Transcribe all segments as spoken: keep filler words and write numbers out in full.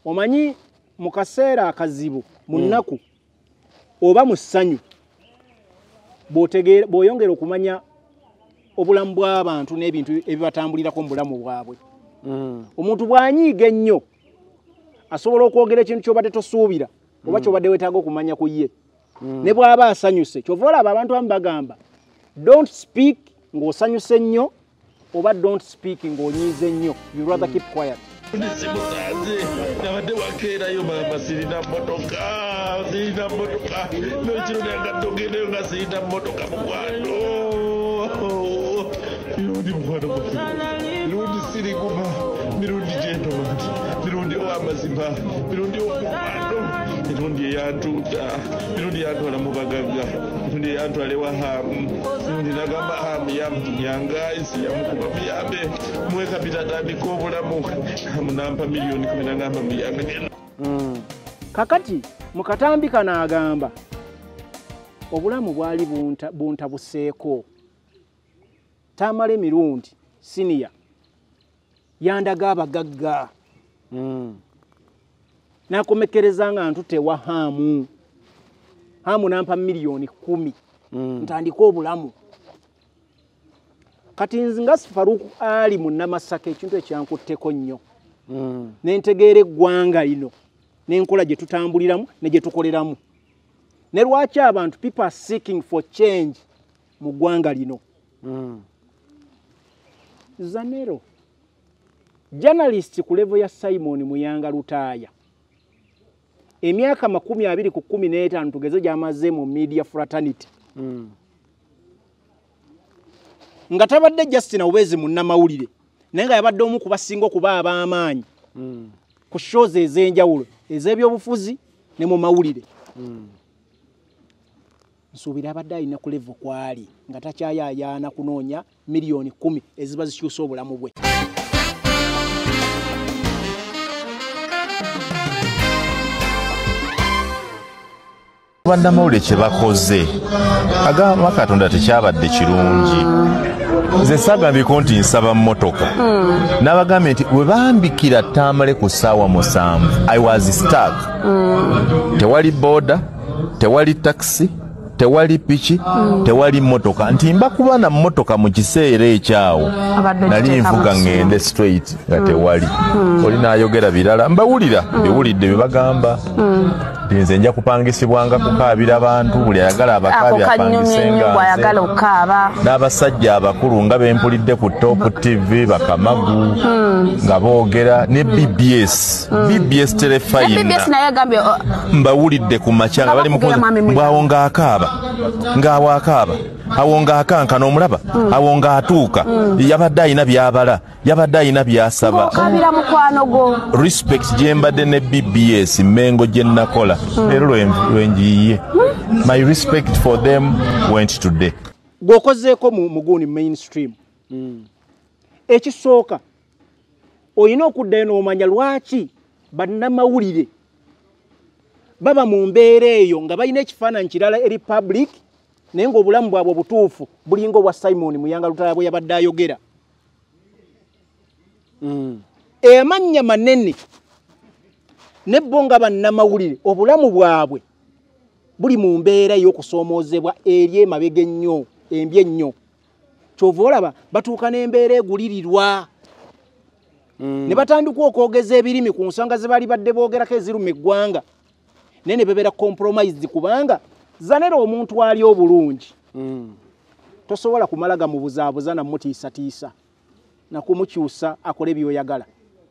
omanyi mu kaseera akazibu mu nnaku oba mu ssanyu bw'otegeera bw'oyongera okumanya obulamu bw'abantu n'ebintu ebibatambulirako mu bulamu bwabwe. Omuntu bw'anyiiga ennyo asobola okwogera ekintu ky'obadde tosuubira oba ky'obadde weetaaga okumanya ku ye. Ne bw'aba asanyuse kyova olaba abantu abamu bagamba don't speak ng'osanyuse nnyo oba don't speak ng'onyiize nnyo. You rather keep quiet. Ndisimusanze nabadde wakeerayo mama sirina mmotoka sirina mmotoka n'ekiro nyangattogendeyo nga sirina mmotoka mukwano mirundi mukwano mirundi siriguma mirundi gyendondi mirundi ow'amazima mirundi omukwano mirundi eyantuuta mirundi eyantwala mu bagagga mirundi eyantwala ewa Hamu mirundi nagamba Hamu yamunyanga ensi yamukuba muyambe muwe kapita atandika obulamu munampa miliyoni kumi nagamba muyange. Kakati mukatambi kano agamba obulamu bwali buntabuseeko tamala emirundi siniya yandaga abagagga nakomekereza nga ntutewa Hamu Hamu nampa miliyoni kumi ntandika obulamu. Kati nzinga Faruku Ali mu Namasaka ekintu ekyankutteko nnyo nentegeera eggwanga lino n'enkola gye tutambuliramu ne gye tukoleramu ne lwaki abantu people are seeking for change mu ggwanga lino. Zanero journalist ku level ya Simon Muyanga Lutaaya emyaka makumi abiri ku kumi n'etaano tugeze gy'amaze mu media fraternity nga tabadde Justin Awezi mu Namawulire naye nga yabadde omu ku basinga okuba ab'amaanyi ku shows ez'enjawulo ez'ebyobufuzi ne mu mawulire. Nsuubira abadde alina ku level kwali nga takyayaayaana kunoonya miliyoni kumi eziba zikyusa obulamu bwe. Bannamawulire kye bakoze agamba Katonda tekyabadde kirungi. Nze saagambiko nti nsaba mmotoka n'abagambye nti we bambikira Tamale ku ssaawa musanvu I was stuck. Tewali boda tewali taxi tewali piki tewali mmotoka nti mbakuba na mmotoka mu kiseera ekyawo nali nvuga ngende straight nga tewali. Oli n'ayogera birala mbawulira biwulidde bye bagamba nze nja kupangisibwanga kukaabira abantu buli ayagala abakaabi apangisenga ayagala okukaaba n'abasajja abakulu nga bempulidde ku Top T V bakamagu nga boogera ne B B S B B S telefayina mbawulidde ku makya nga bali mbwawo ng'akaaba ng'awo akaaba awo ng'akankana omulaba awo ng'atuuka yabadde ayina byabala yabadde ayina byasaba respect gye mbadde ne B B S Mmengo gye nakola leero lwenjiye my respect for them went today. Gwokozeeko mu muguni mainstream ekisooka oyina okuddayo n'omanya lwaki bannamawulire baba mu mbeera eyo nga balina ekifaananyi kirala eri public naye ng'obulamu bwabwe obutuufu bulinga obwa Simon Muyanga Lutaaya bwe yabadde ayogera. Amannya manene ne bo nga bannamawulire obulamu bwabwe buli mu mbeera y'okusoomoozebwa eri emabega ennyo embi ennyo. Kyova olaba batuuka n'embeera egulirirwa ne batandika okwogeza ebirimi ku nsonga ze bali badde boogerako eziruma eggwanga naye ne bebeera compromise kubanga Zanero omuntu ali obulungi tosobola kumala gamubuzaabuza namutiisatiisa nakumukyusa akole by'oyagala.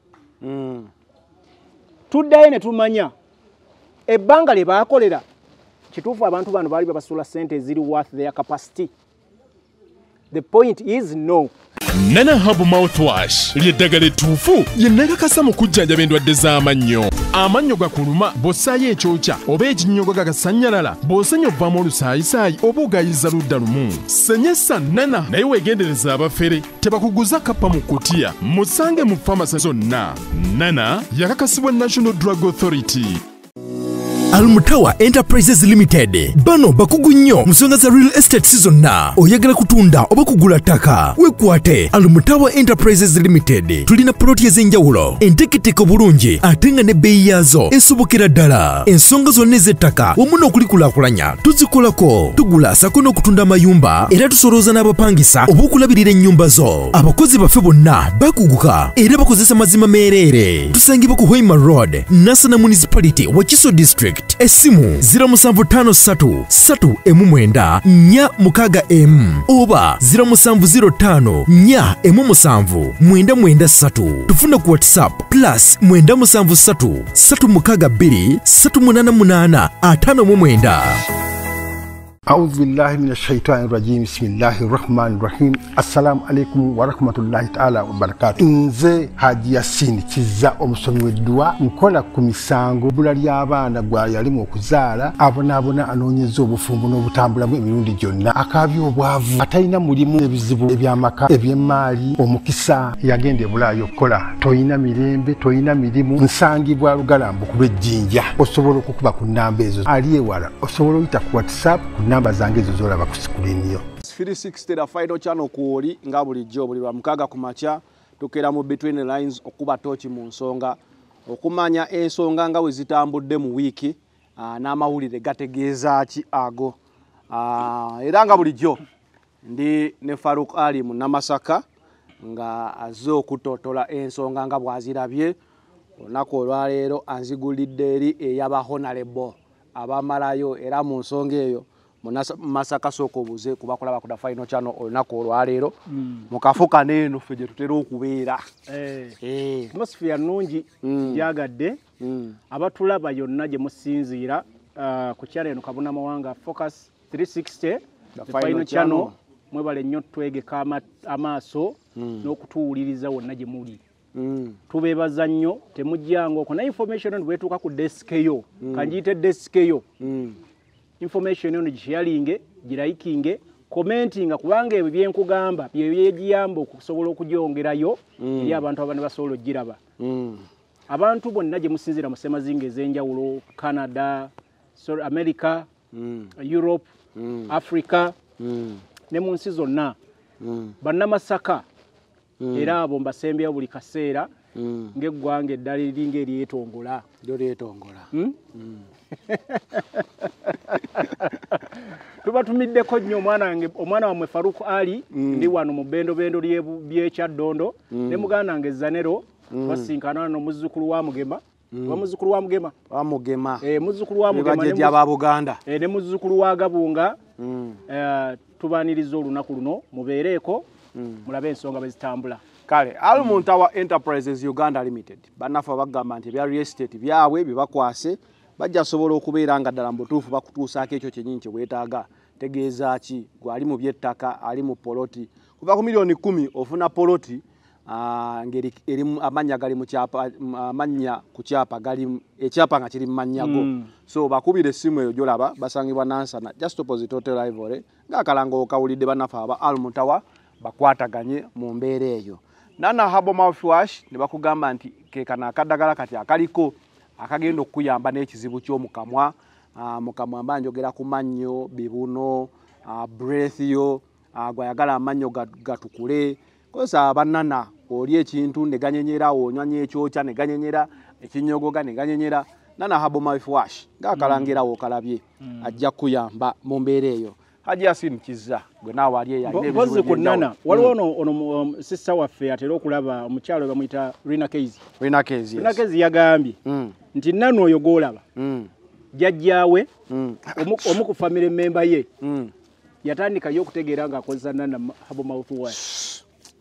Tuddayo ne tumanya ebbanga lye baakolera kituufu abantu bano baali babasula ssente eziri worth their capacity. The point is no. Nana Herbal Mouthwash lyeddagala ettuufu lye nakakasa mu kujjanjaba endwadde z'amannyo. Amannyo gakuluma bw'ossaayo ekyokya oba ekinnyogo gagasanyalala bw'osenya ovaamu olusaayisaayi oba ogayiza ludda lumu. Senyesa Nana naye weegendereza abafere tebakuguza kappa mu kkutiya musange mu famasi zonna. Nana yakakasibwa National Drug Authority. Almutawa Enterprises Limited bano bakugu nnyo musonga za real estate season na oyagala kutunda oba kugula ttaka wekwate Almutawa Enterprises Limited tulina ploti ez'enjawulo enteketeko bulungi ate nga ne bbeeyi yaazo esobokera ddala ensonga zonna ez'ettaka wamu n'okulikulaakulanya tuzikolako tugula sako n'okutunda amayumba era tusolooza n'abapangisa oba okulabirira ennyumba zo abakozi baffe bonna bakuguka era bakozesa mazima meereere tusangibwa ku Hoima Road Nasana Municipality Wakiso District essimu zero seven five three three emu mwenda nnya mukaaga emu oba zero seven zero five nnya emu seven mwenda mwenda three tufuna ku WhatsApp plus mwenda musanvu three three mukaaga bbiri three munana munana ataano mu mwenda. أعوذ بالله من الشيطان الرجيم بسم الله الرحمن الرحيم السلام عليكم ورحمة الله تعالى وبركاته نزي حاجي ياسين كيزا omusomi w'eddwa nkola ku misango bula ly'abaana gwa yalimu okuzaala abonaabona anoonyeza obufumbo n'obutambulamu emirundi gyonna akaabya obwavu atalina mulimu ebizibu eby'amaka eby'emmaali omukisa yagenda ebulaayo okukola toyina mirembe toyina mirimu nsangibwa lugalambu ku lw'ejjinja osobola okukuba ku nnamba ezo ali ewala osobola oyita ku WhatsApp namba zange ezo zolaba ku sikulini yo three sixty la final channel kuoli nga bulijjo buli lwa mukaga ku makya tukera mu between the lines okuba tochi mu nsonga okumanya ensonga nga we zitambudde mu wiki n'amawulire gategeeza ki ago era nga bulijjo ndi ne Farouk Ali mu Namasaka nga azze okutotola ensonga nga bwazirabye olunaku olwaleero anzigulidde eri eyaba honorable abamalayo era mu nsonga eyo Masaka soko buze kubakola bakuda final channel olunaku olwaleero mukafuka neeno ffe gye tutera okubeera eh atmosphere nungi yagadde abatulaba yonna gye musinziira ku channel eno Kabuna Mawanga Focus three sixty the final channel mwebale nnyo twegeka amaaso n'okutuwuliriza wonna gye muli tubeebaza nnyo temujjango okwo na information eno bwetuuka ku desk yo kanjiyite desk yo information eno gisharinge giraikinge commenting kubanga ebyo byenkugamba bye byegiyamba okusobola okugyongerayo eri abantu abane basobola ogiraba abantu bonna gye musinzira mu semazinga ez'enjawulo Canada, America, Europe, Africa ne mu nsi zonna bannamasaka era abo mbasembya buli kaseera ng'eggwanga eddala eringa eryetongola lyo lyetongola tubatumiddeko nnyo omwana wange omwana wamwe Farouk Ali ndi wano mu bendo bendo ly'ekyaddondo ne muganda wange Zanero basinkana n'omuzzukulu wa Mugema wa muzzukulu wa Mugema wa Mugema eh muzzukulu wa Mugema ne aba Buganda eh ne muzzukulu wa Gabunga eh tubaniriza olunaku luno mubeereko mulabe ensonga bezitambula kale Almutawa Enterprises Uganda Limited banafa bagamba nti bya real estate byabwe bibakwase bajja sobola okubeera nga ddala mbutuufu bakutuusaako ekyo kyenyini kye weetaaga tegeeza ki gwali mu byettaka ali mu poloti kuva ku milioni kumi ofuna poloti ngeri erimu amanya gali mu kyapa amanya ku kyapa gali ekyapa nga kiri mmanyago mm. so bakubire simu eyo jolaba basangibwa Nansana just opposite Hotel Ivory ngakalango okawulidde banafa aba Almutawa bakwataganye mu mbeera eyo Nana Herbal Mouthwash ne bakugamba nti kekana akadagala kati akaliko akagenda okuyamba n'ekizibu ky'omukamwa mukamwa mba njogera ku mannyo bibuno breath yo gwayagala amannyo gatukule kosa banana oli ekintu ne ganyenyera onywanya ekyokya ne ganyenyera ekinyogoga ne ganyenyera Nana Herbal Mouthwash ngakalangira wo kalabye ajja kuyamba mu mbeera eyo Haji Yasin Kizza gwe naawe ali eya bozi ku Nana waliwo ono ono sister waffe atera okulaba omukyalo bamuyita Rina Kezi Rina Kezi Rina Kezi yagambye nti Nana oyo golaba jajjaawe omu ku family member ye yatandika yo okutegeera nga akozesa Nana Herbal Mouthwash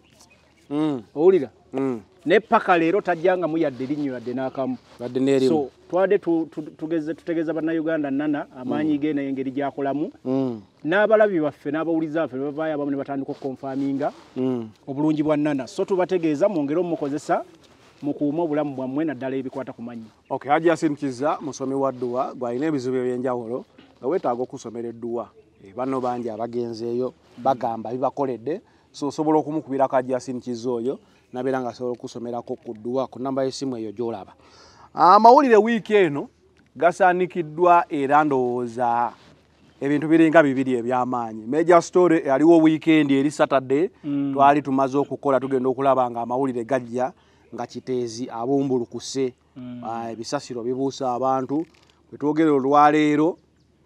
owulira ne paka leero tajjanga mu yadde linnyo yadde n'akamu so twade tugeze tutegeeza bannayuganda Nana amaanyi ge naye engeri gyakolamu n'abalabi baffe n'abawuliza baffe bavaayo abamu ne batandika okukonfaminga obulungi bwa Nana so tubategeeza mwongere omukozesa mukuuma obulamu bwammwe naddala ebikwata ku manyi okay Haji Yasin Kizza musomi wa dduwa gwalina ebizibu ebyenjawulo nga weetaaga okusomera edduwa bano bangi abagenzeeyo bagamba bibakoledde so osobola okumukubira Haji Yasin Kizza oyo nabeera nga asobola okusomerako ku dduwa ku namba y'essimu eyo gy'olaba amawulire wiiki eno gasaanikiddwa era ndowooza ebintu biringa bibiri ebyamaanyi. Major story aliwo weekend eri Saturday mm. twali tumaze okukola tugenda okulaba nga amawulire gajja nga Kiteezi abumbulukuse mm. uh, ebisasiro bibuusa abantu kwetwogera olwaleero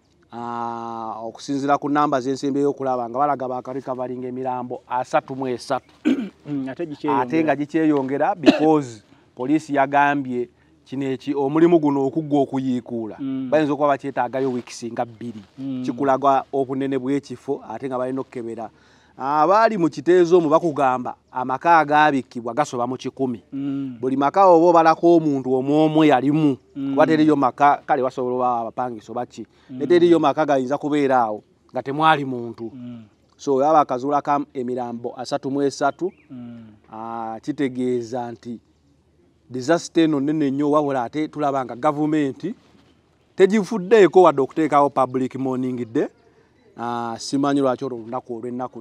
uh, okusinzira ku namba z'ensembe y'okulaba nga balaga bakalika balinga emirambo asatu mu esatu ate nga gikyeyongera because poliisi yagambye kineki omulimu guno okugwa okuyiikuula mm. bayinza okuba bakyetaagayo wiikisi nga bbiri mm. kikulaga obunene bw'ekifo ate nga balina okukebera abaali mu Kiteezi omu bakugamba amaka agaabikibwa gasoba mu kikumi mm. buli maka oba balako omuntu omwomwe yalimu mm. kuba teriyo maka kale basobola oba abapangiso baki mm. ne teriyo maka gayinza kubeera awo nga temwali muntu mm. so yaba akazuulako emirambo asatu mu esatu mm. uh, kitegeeza nti disaster eno nene nnyo wabula ate tulaba nga gavumenti tegifuddeeko wadde okuteekawo public mourning day. Uh, simanyi lwaki olwo olunaku olw'ennaku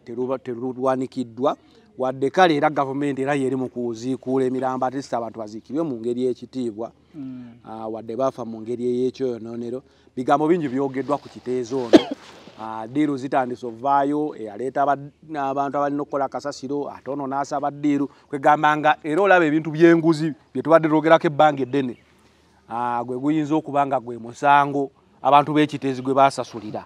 terulwanikiddwa wadde kale era gavumenti era yeri mu kuziikuula emirambo ate sita abantu baziikibwe mu ngeri y'ekitiibwa mm. uh, wadde bafa mu ngeri ey'ekyoyonoonero. Bigambo bingi byogeddwa ku Kiteezi ono. Uh, diiru zitandise ovaayo eyaleeta abantu abalina okukola kasasiro ate ono n'asaba diiru kwegamba nga era olaba ebintu by'enguzi bye tubadde twogerako ebbanga eddene uh, gwe guyinza okuba nga gwe musango abantu b'Ekiteezi gwe baasasulira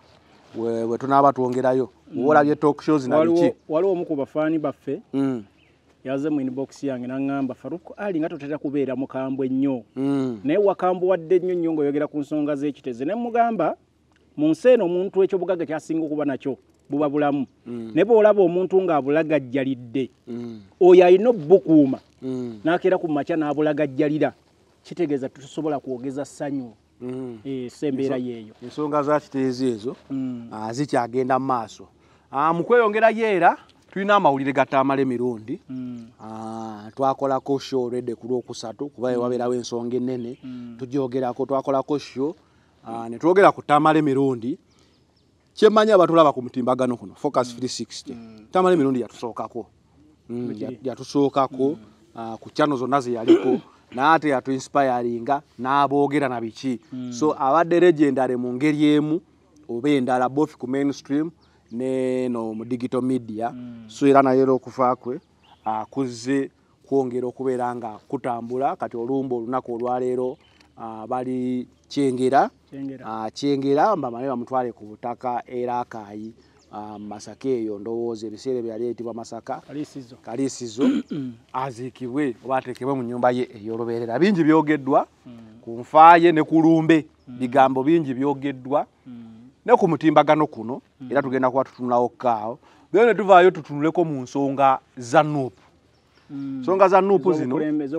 we tunaaba twongerayo mm. olabye talk shows na biki waliwo omu ku bafaani baffe mm. yaze mu inbox yange n'angamba Faruku Ali nga totera kubeera mukambwe nnyo mm. naye wakambuwadde nnyo nnyo ng'oyogera ku nsonga z'Ekiteezi ne mugamba mu nsi eno omuntu ekyo bugagga kyasinga okuba nakyo buba bulamu mm. ne bw'olaba omuntu ng'abulagajjalidde mm. oyo alina obbukuuma mm. n'akeera ku makya n'abulagajjalira kitegeeza tusobola kwogeza ssanyu mm. e, sembeera yeeyo ensonga za Kiteezi ezo mm. uh, zikyagenda mu maaso uh, mu kweyongerayo era tulina amawulire gatamala emirundi mm. uh, twakolako show olwedde ku lwokusatu kuba mm. wabeerawo ensonga ennene mm. tugyogerako twakolako show uh, ne twogera ku tamala emirundi kyemmanyi abatulaba ku mutimbagano kuno Focus three sixty mm. tamala emirundi yatusookako mm. yatusookako mm. uh, ku channel zonna ze yaliko naate yatu inspiringa n'aboogera na biki mm. so abadde legendary mu ngeri emu oba endala both ku mainstream ne no mu digital media mm. so era naye okufa kwe akuzze uh, kwongera okubeera nga kutambula kati olumbo olunaku olwaleero uh, bali kyengera uh, kyengera mbamale bamutwale ku butaka era akayi uh, Masaka eyo ndowooza ebiseera byali eyitibwa Masaka Kalisizo Kalisizo aziikibwe oba ateekebwe mu nnyumba ye ey'olubeerera. Bingi byogeddwa mm. ku nfaaye ne ku lumbe mm. bigambo bingi byogeddwa mm. ne ku mutimbagano kuno mm. era tugenda kuba tutunulawo kaawo byo ne tuvaayo tutunuleko mu nsonga za Nuupu mm. nsonga za Nuupu zino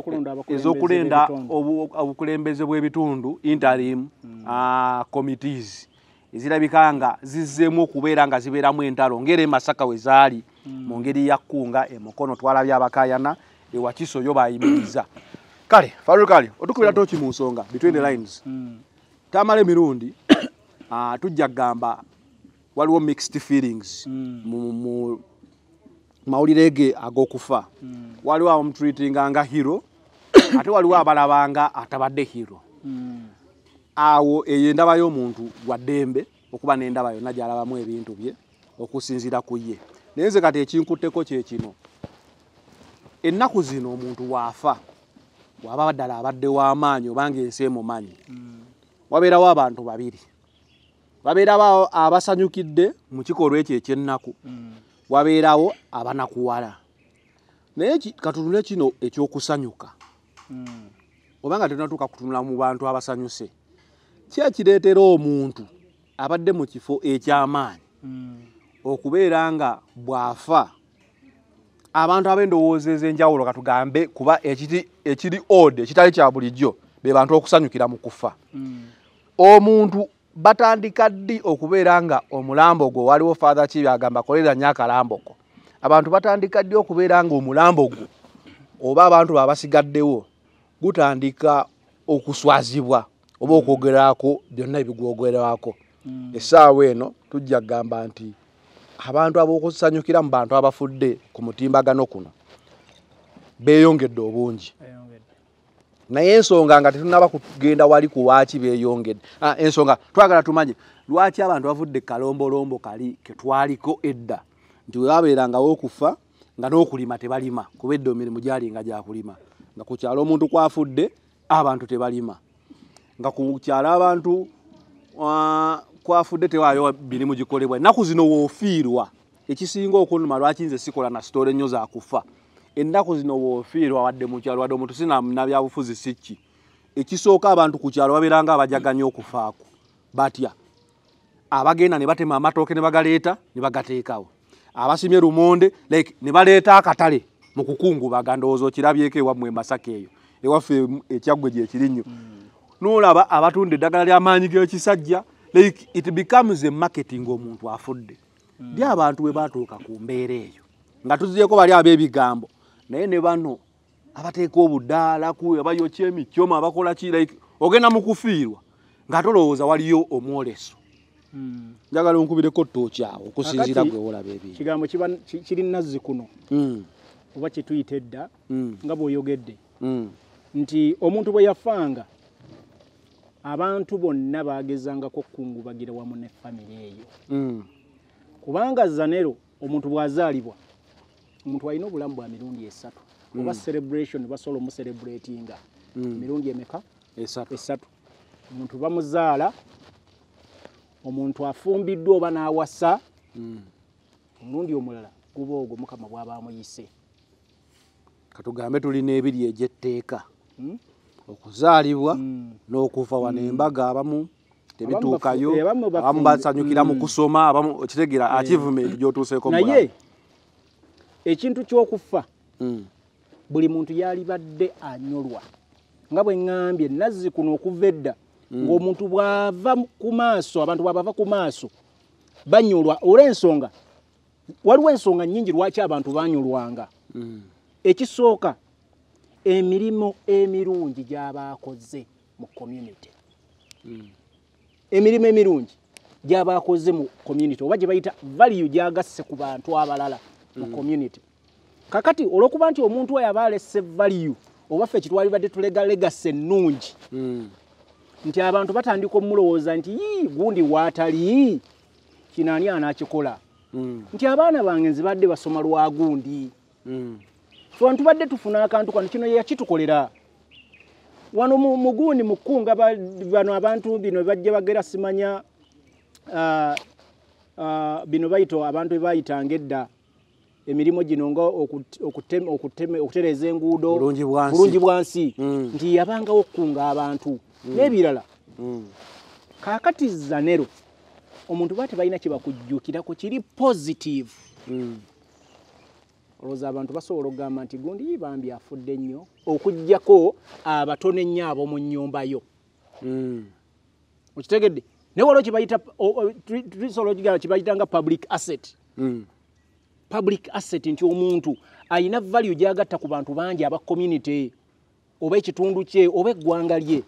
ez'okulenda obukulembeze bw'ebitundu interim mm. uh, committees ezirabika nga zizzeemu okubeera nga zibeeramu entalo ngeri Masaka we zaali mm. mu ngeri ya Kkunga emukono twalabya abakayana ewakiso yo bayimiriza kale Farukali otukubira toki mu nsonga between the lines mm. tamale mirundi uh, tujja gamba waliwo mixed feelings mm. mu, mu mawulire ge ag'okufa mm. waliwo omutreatinga nga hero ate waliwo abalabanga atabadde hero mm. awo eyo endaba y'omuntu waddembe okuba n'endaba yonna gy'alabamu ebintu bye okusinziira ku ye naye nze kati ekinkutteko kye kino ennaku zino omuntu waafa waba ddala abadde w'amaanyi obanga ensi emumanyi mm. wabeerawo abantu babiri wabeerawo abasanyukidde mu kikolwa ekyo eky'ennaku mm. wabeerawo abanakuwala naye katunule kino ekyokusanyuka mm. obanga tenatuuka kutunula mu bantu abasanyuse kyakireetera omuntu abadde mu kifo eky'amaanyi mm. okubeera nga bwafa abantu ab'endowooza ez'enjawulo katugambe kuba ekiri ekiri ode ekitali kya bulijjo be bantu okusanyukira mu kufa mm. omuntu batandika ddi okubeera nga omulambo gwo waliwo father kibi agamba kolera nnyo akalambo ko abantu batandika ddi okubeera nga omulambo gwo oba abantu babasigaddewo gutandika okuswazibwa oba okwogerako byonna ebigwogerwako mm. essaawa eno tujja kugamba nti abantu ab'okusanyukira mu bantu abafudde ku mutimbagano kuno beeyongedde obungi naye ensonga nga tetunaba kugenda wali ku lwaki beeyongedde. Ah, ensonga twagala tumanye lwaki abantu bavudde kalombolombo kali ketwaliko edda nti webabeerangawo okufa nga n'okulima tebalima kuba edda emirimu gyalinga gyakulima nga ku kyalo omuntu kwafudde abantu tebalima nga ku kyalo abantu uh, kwafudde tewaayo mirimu gikolebwa. Ennaku zino woofiirwa ekisinga okunuma lwaki nze sikola na sitole nnyo za kufa. Ennaku zino woofiirwa wadde mu kyalo wadde omuntu sinabyabufuzi sikki ekisooka abantu ku kyalo babeeranga abajaganya okufaako batya abagenda ne batema amatooke ne bagaleeta ne bagateekawo abasimye lumonde like ne baleeta akatale mu kukungubaga ndowooza okirabyeko ewammwe e Masaka eyo ewaffe ekyaggwe gye kiri nnyo n'olaba abatunda eddagala ly'amaanyi g'ekisajja like it becomes a marketing omuntu afudde ly abantu we batuuka ku mbeera eyo nga tuzieko bali ab'ebigambo naye ne bano abateeka obudaala ku abayokya emityoma abakola ki like ogenda mu kufiirwa nga tolowooza waliyo omwoleso. Mm. Njagala onkubireko ttooki awo okusinziira gwe olaba ebintu. Kigambo kiba kiri nazzi kuno. Mm. Oba kye tuyita edda mm. nga bw'oyogedde mm. nti omuntu bwe yafanga abantu bonna baagezangako okkungubagira wamu ne famire eyo. Mm. Kubanga zanero omuntu bw'azaalibwa omuntu alina obulamu bwa mirundi esatu mm. oba celebration basobola omucelebratinga mm. mirundi emeka esatu. esatu. Omuntu bamuzaala omuntu afumbiddwa oba n'awasa mm. omulundi omulala guba ogwo Mukama bw'aba amuyise. Katugambe tulina ebiri egy'etteeka mm? okuzaalibwa mm. n'okufa wano embaga abamu tebituukayo abamu basanyukira mu kusoma abamu okitegeera mm. achievement gy'otuuseeko mu naye ekintu ky'okufa mm. buli muntu yalibadde anyolwa nga bwe ŋŋambye nazzi kuno okuva edda mm. ng'omuntu bw'ava ku maaso abantu bw'abava ku maaso banyolwa olw'ensonga waliwo ensonga nnyingi lwaki abantu banyolwanga. mm. Ekisooka emirimu emirungi gy'abaakoze mu community mm. emirimu emirungi gy'abaakoze mu community oba gye bayita value gy'agasse ku bantu abalala mu mm. community. Kakati olw'okuba nti omuntu oyo aba alesse value oba ffe kitwalibadde tulega legacy ennungi mm. nti abantu batandika omulowooza nti yii gundi waatali kino ani anaakikola mm. nti abaana bange nzibadde basoma lwa gundi mm. so ntubadde tufuna akantu kano kino yakitukolera wano mu gundi mu kkunga bano abantu bino bajja bagera simanya uh, uh, bino bayito abantu bayitanga edda emirimu gino nga okutema okutema okutereza enguudo bulungi bwansi mm. nti yabangawo okkunga abantu mm. n'ebirala mm. kaakati zanero omuntu bati balina kye bakujjukirako kiri positive mm. olowooza abantu basobola okugamba nti gundi bambi afudde nnyo okuggyako abatono ennyo ab'omu nnyumba yo mm. okitegedde naye waliwo kyebayita tusobola okigamba kyebayita nga public asset mm. public asset nti omuntu ayina value gy'agatta ku bantu bangi aba community oba ekitundu kye oba eggwanga lye.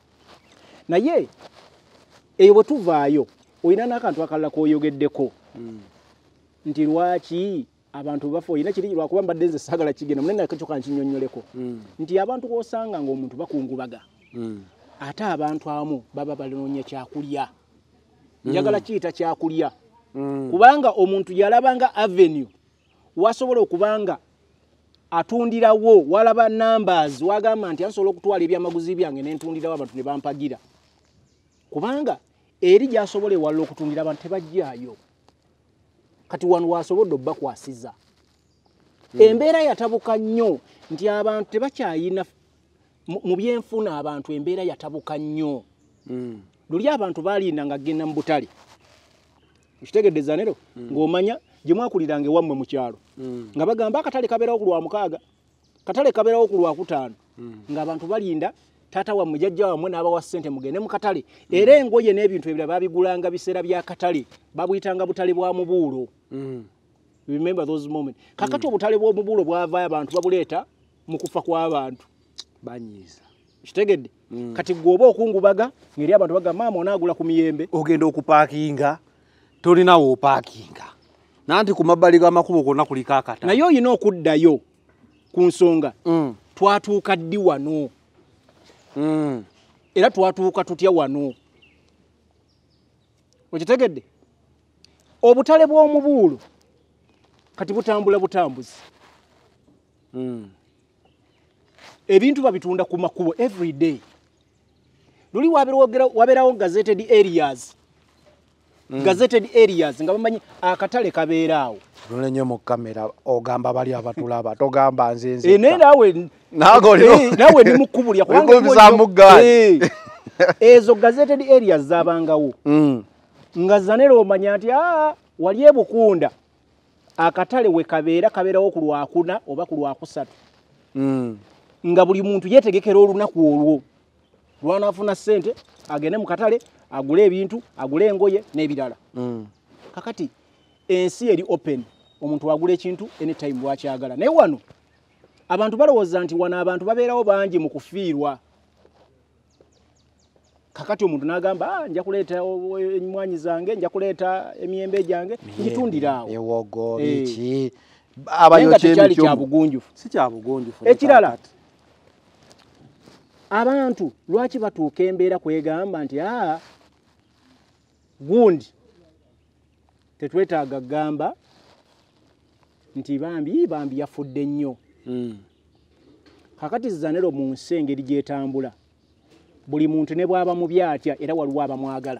Naye eyo bwe tuvaayo olina n'akantu akalala k'oyogeddeko mm. nti lwaki abantu bafa olina kiri lwakuba mbadde nze saagala kigenda munene nakyo kankinnyonnyoleko mm. nti abantu k'osanga ng'omuntu bakungubaga mm. ate abantu amu baba balonye kyakulya njagala mm. kiyita kyakulya mm. kubanga omuntu yalabanga avenue wasobola okubanga atundirawo walaba numbers wagamba nti asobola okutwala ebyamaguzi byange n'entundirawo abantu ne bampagira kubanga eri gyasobola ewalala okutundira abantu tebajjaayo kati wano wasobodde obbakwasiza mm. embeera yatabuka nnyo nti abantu tebakyayina mu byenfuna abantu embeera yatabuka nnyo mm. luli abantu balinda nga genda mu butale kitegedde zanero mm. ng'omanya gye mwakuliranga ewammwe mu kyalo mm. nga bagamba akatale kabeerawo ku lwa mukaaga katale kabeerawo ku lwa kutaano mm. ng'abantu balinda taata wammwe jjajja wammwe n'abawa ssente mugende mu katale mm. era engoye n'ebintu ebirala babigulanga biseera bya katale babuyitanga butale bwa mubuulo mm. remember those moments kakati mm. obutale bw'omubuulo bwavaayo abantu babuleeta mu kufa kw'abantu banyiiza kitegedde mm. kati gwoba okungubaga ngeri abantu bagamba maama onaagula ku miyembe ogenda okupaakinga tolinawo opaakinga nanti ku mabbali g'amakubo gonna kuliko akata naye olina okuddayo ku nsonga mm. twatuuka ddi wano Mm. Era twatuuka tutya wano. Okitegedde? Obutale bw'omubuulo kati butambula butambuzi. Mm. Ebintu babitunda ku makubo every day. Luli waberawo gazetted areas. Mm. Gazetted areas nga bamanyi akatale kabeeraawo. Lule nnyo mu kamera ogamba bali abatulaba togamba nze nze. E nawe nago e, nawe ni mukubulya kubanga e, ezo gazetted areas zabangawo. Mm. Nga Zanero omanya nti ah wali ebukunda akatale we kabeera kabeerawo ku lwakuna oba ku lwakusatu. Mm. Nga buli muntu yetegekera olunaku olwo lwanaafuna ssente agende mu katale agule ebintu agule engoye n'ebirala. Mm. Kakati ensi eri open omuntu agula ekintu anytime bwakyagala. Naye wano abantu balowooza nti wano abantu babeerawo bangi mu kufiirwa. Kakati omuntu n'agamba ah nja kuleeta enywanyi zange nja kuleeta emiyembe gyange ngitundirawo. Ewogo Eh. biki abayo kyali kya bugunjufu. si kya bugunjufu. Ekirala abantu lwaki batuuka embeera kwegamba nti ah gundi tetwetaaga gamba nti bambi bambi yafudde nnyo. Mm. Kakati Zanero mu nsi engeri gyetambula buli muntu ne bwaba mu byatya era waliwo abamwagala.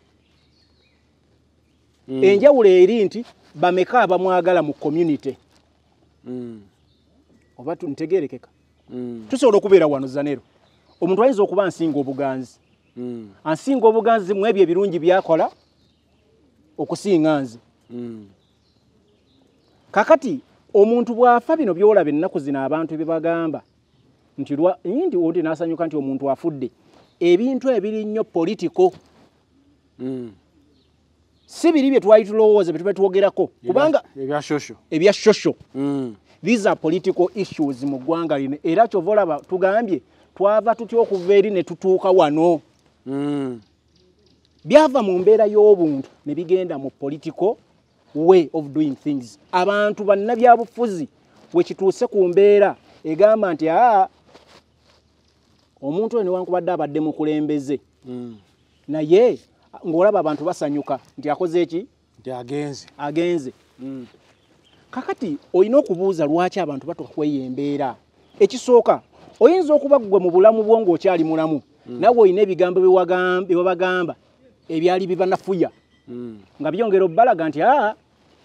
Mm. Enjawulo eri nti bameka abamwagala mu community. Mm. Oba tuntegerekeka. Mm. Tusobola okubeera wano Zanero. Omuntu ayinza okuba nsinga obuganzi. Mm. Ansinga obuganzi mu ebyo ebirungi byakola okusinga nze. Mm. Kakati omuntu bwafa bino byolaba ennaku zino abantu bibagamba nti lwa ndi odi nasanyuka nti omuntu afudde ebintu ebiri nnyo political. Mm. Si biri bye twali tulowooza bye tube twogerako kubanga ebya shosho ebya shosho. Mm. These are political issues mu ggwanga lino era kyovolaba tugambye twava tutya okuva eri ne tutuuka wano. Mm. Byava mu mbeera y'obuntu ne bigenda mu political way of doing things. Abantu bannabyabufuzi we kituuse ku mbeera egamba nti ah omuntu ne wankubadde abadde mu kulembeze. Mm. Naye ng'olaba abantu basanyuka nti akoze eki nti agenze agenze. Mm. Kakati olina okubuuza lwaki abantu batuka kweyembeera. Ekisooka oyinza okuba ggwe mu bulamu bwo ng'okyali mulamu. Mm. Nawe olina ebigambo bye wabagamba ebyali bibanafuya. Mm. Nga byongera obbalaga nti ah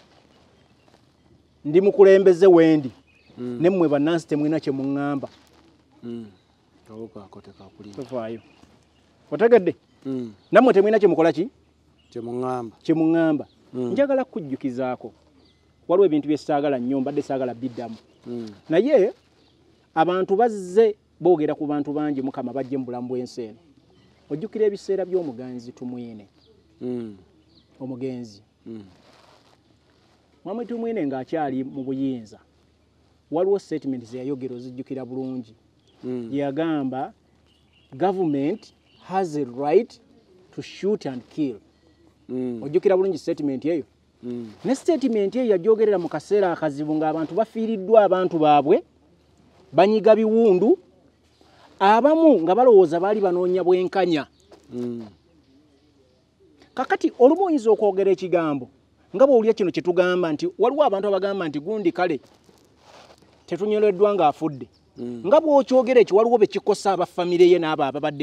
ndi mukulembeze wendi. Mm. Ne mmwe bannansi temulina kye muŋŋamba. Mm. Kawuka akoteka kuli. Tofaayo. Otegedde? Mm. Nammwe temulina kye mukola ki? Kye muŋŋamba. Kye muŋŋamba. Mm. Njagala kujjukizaako. Waliwo ebintu bye saagala nnyo mbadde saagala biddamu. Mm. Naye abantu bazze boogera ku bantu bangi Mukama bajje mu bulamu bw'ensi eno. Ojjukira ebiseera by'omuganzi Tumwine. Mm. Omugenzi. Mm. Mwami Tumwine ng'akyali mu buyinza. Waliwo statement ze yayogera ozijjukira bulungi. Mm. Yagamba government has a right to shoot and kill. Mm. Ojjukira bulungi statement eyo. Mm. Ne statement eyo yagyogerera mu kaseera akazibu ng'abantu bafiiriddwa abantu baabwe banyiga biwundu abamu nga balowooza baali banoonya bwenkanya. Mm. Kakati olumu oyinza okwogera ekigambo nga bw'owulira kino kye tugamba nti waliwo abantu abagamba nti gundi kale tetunyoleddwa ng'afudde. Mm. Nga bw'okyogera ekyo waliwo be kikosa abafamire ye n'abo ababadde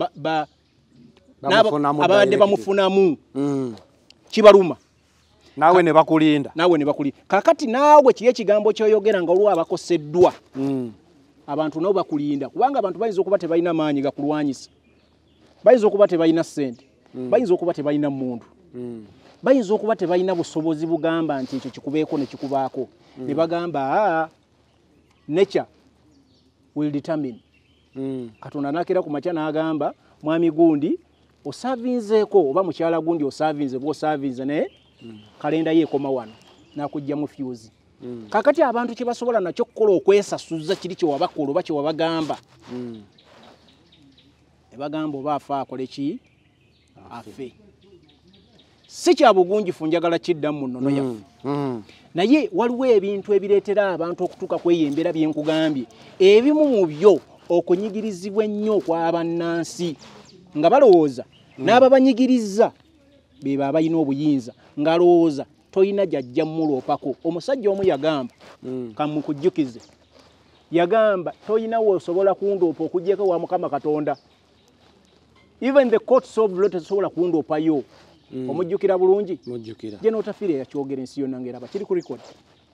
ababadde bamufunamu. Mm. Kibaluma. Naawe ne bakulinda. Naawe ne bakulinda. Kakati naawe kiri ekigambo ky'oyogera nga olwo abakoseddwa. Mm. Abantu nabo bakulinda kubanga abantu bayinza okuba tebalina maanyi gakulwanyisa. Bayinza okuba tebalina ssente. Mm. Bayinza okuba tebalina muntu. Mm. Bayinza okuba tebalina busobozi bugamba nti ekyo kikubeeko ne kikubaako. Mm. Ne bagamba ah nature will determine. Mm. Katonda nakera ku makya n'agamba mwami gundi osavinzeeko oba mukyala gundi osavinze bwo osavinze ne mm. kalenda ye koma wano nakujja mu fuse. Mm. Kakati abantu kye basobola nakyo kukola okwesasuza kiri kye wabakola oba kye wabagamba. Mm. Ne bagamba oba afa akole ki afe. Si kya bugunjifu njagala kiddamu mu nnono yaffe. Mm. Naye waliwo ebintu ebireetera abantu okutuuka kweyembera bye nkugambye. Ebimu mu byo okunyigirizibwa ennyo kw'abannansi nga balowooza mm. n'ababanyigiriza be baba balina obuyinza ngalowooza toyina jajja mmuloopako. Omusajja omu yagamba mm. kamukujjukize yagamba toyina wosobola kundoopa okujjeko wa Mukama Katonda. Even the courts of law tesobola kundoopayo. Mm. Omujjukira bulungi mujjukira je notafiire yakyogera ensi yonna ng'eraba kiri ku record.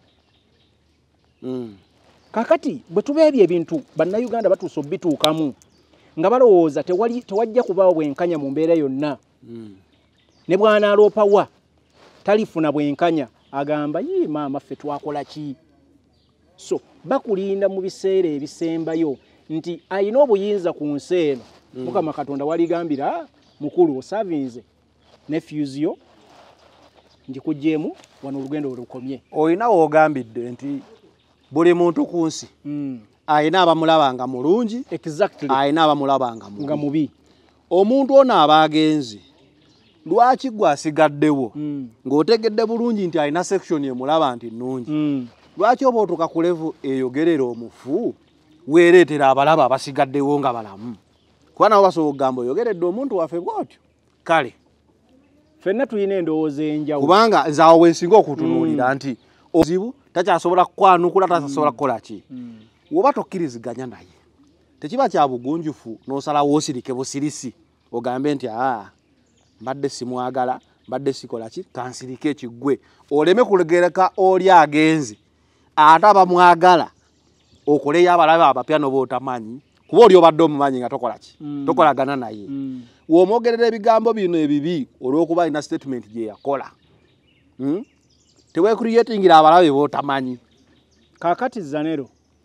Mm. Kakati bwe tubeebye ebintu bannayuganda batuusa obituukamu nga balowooza tewali tewajja kubaawo bwenkanya mu mbeera yonna. Mm. Ne bw'anaaloopawa talifuna bwenkanya agamba yii maama ffe twakola ki? So bakulinda mu biseera ebisembayo nti ayina obuyinza ku nsi eno. Mm. Mukama Katonda waligambira mukulu osavinze ne fusio njikujjemu wano olugendo olukomye. Oyina wogambidde nti buli muntu ku nsi mm. ayina abamulabanga mulungi exactly ayina abamulabanga mubi. nga mubi. Omuntu ono abagenzi lwaki gwasigaddewo mm. ng'otegedde bulungi nti ayina section emulaba nti nnungi mm. lwaki oba otuuka ku level eyogerera omufu weereetera abalaba abasigaddewo nga balamu? Kuba nabo basobola okugamba oyogeredde omuntu waffe bw'otyo. Kale ffenna tulina endowooza enjawulo kubanga nze awo wensinga okutunuulira mm. nti ozibu takyasobola kukwanukula tasobola kukola ki mm. woba tokkiriziganya naye tekiba kya bugunjufu n'osalawo osirike busirisi ogambe nti aa mbadde simwagala mbadde sikola ki kansirike ekiggwe oleme kulegereka oli agenzi ate abamwagala okoleyo abalabe abapya noba otamanyi kuba oli obadde omumanyi nga tokola ki mm. tokolagana naye mm. womwogerera ebigambo bino ebibi olw'okuba alina statement gye yakola hmm? teweekuriyetingira abalabe b'otamanyi. Kaakati Zanero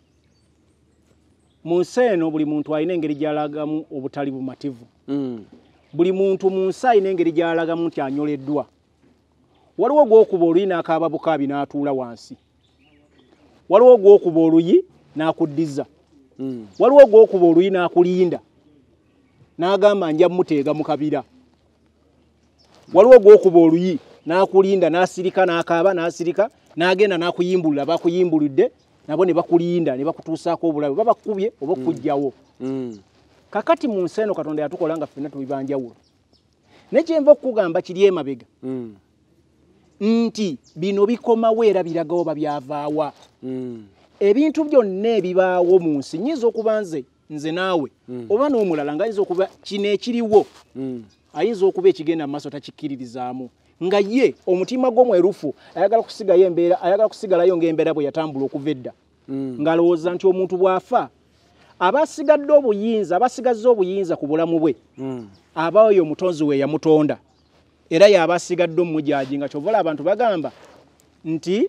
mu nsi eno buli muntu alina engeri gy'alagamu obutali bumativu mm. buli muntu mu nsi alina engeri gy'alagamu nti anyoleddwa. Waliwo gw'okuba oluyi n'akaaba bukaabi n'atuula wansi, waliwo gw'okuba oluyi n'akuddiza mm. waliwo gw'okuba oluyi n'akulinda n'agamba nja muteega mu kabira, waliwo gw'okuba oluyi n'akulinda n'asirika n'akaaba n'asirika n'agenda n'akuyimbulira bakuyimbulidde nabo ne bakulinda ne bakutuusaako obulabe babakubye oba okujjawo mm. mm. Kakati mu nsi eno Katonda yatukola nga ffenna tubibanjawulo nekyenva okukugamba kiri emabega mm. nti bino bikomawo era biragawo babyavaawa mm. ebintu byonna ebibaawo mu nsi nyinza okuba nze nze naawe mm. oba n'omulala ng'ayinza okuba kino ekiriwo mm. ayinza okuba ekigenda mu maaso takikkiririzaamu nga ye omutima gw'omwerufu ayagala kusigayo embeera ayagala kusigalayo ng'embeera bwe yatambula okuva edda mm. ng'alowooza nti omuntu bw'afa abasigadde obuyinza abasigazze obuyinza ku bulamu bwe mm. aba oyo omutonzi we yamutonda era y'aba asigadde omujaaji nga kyovola abantu bagamba nti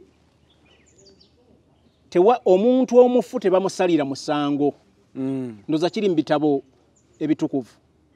tewa omuntu omufu tebamusalira musango mm. ndoza kiri mu bitabo ebitukuvu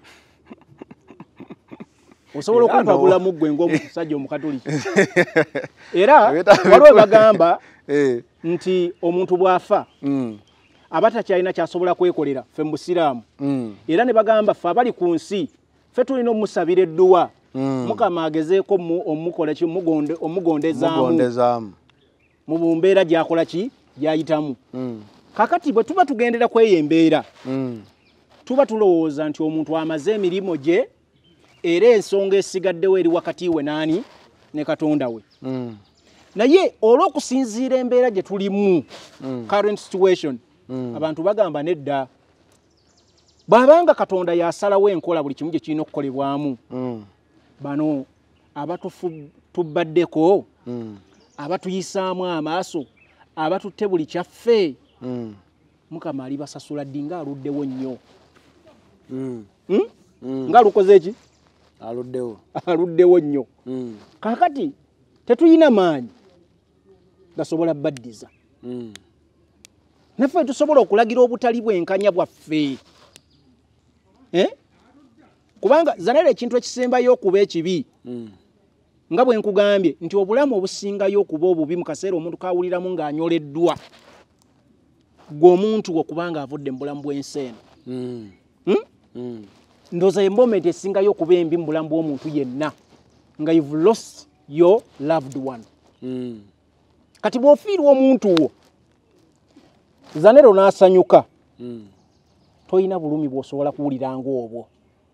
osobola okumpa bulamu gwe ng'omusajja omukatoliki era waliwo bagamba eh. nti omuntu bw'afa mm. abatakyalina kyasobola kwekolera ffe mu busiraamu mm. era ne bagamba ffe abali ku nsi ffe tulina omusabira edduwa mm. Mukama agezeeko omukola ki omugondezaamu mu mbeera gy'akola ki gy'ayitamu mm. kakati bwe tuba tugendera kweyo embeera mm. tuba tulowooza nti omuntu amaze emirimu gye era ensonga esigaddewo eri wakati we naani ne Katonda we mm. naye olw'okusinziira embeera gye tulimu mm. current situation mm. abantu bagamba nedda bw'abanga Katonda yasalawo enkola buli kimu gye kirina okukolebwamu mm. bano abatubaddeko mm. abatuyisaamu amaaso abatutte buli kyaffe mm. Mukama alibasasula ddi nga aluddewo nnyo mm. mm? mm. nga alukoze eki aluddewo aluddewo nnyo mm. kakati tetuyina maanyi gasobola baddiza mm. naffe tusobola okulagira obutali bwenkanya bwaffe eh? kubanga Zanera ekintu ekisembayo okuba ekibi mm. nga bwe nkugambye nti obulamu obusingayo okuba obubi mu kaseera omuntu kawuliramu ng'anyoleddwa gw'omuntu okubanga avudde mu bulamu bw'ensi eno mm. hmm? mm. ndoza embomenti esingayo okuba embi mu bulamu bw'omuntu yenna nga you've lost your loved one mm. kati bw'ofiirwa omuntu wo Zanera n'asanyuka mm. toyina bulumi bw'osobola kuwulira ng'obwo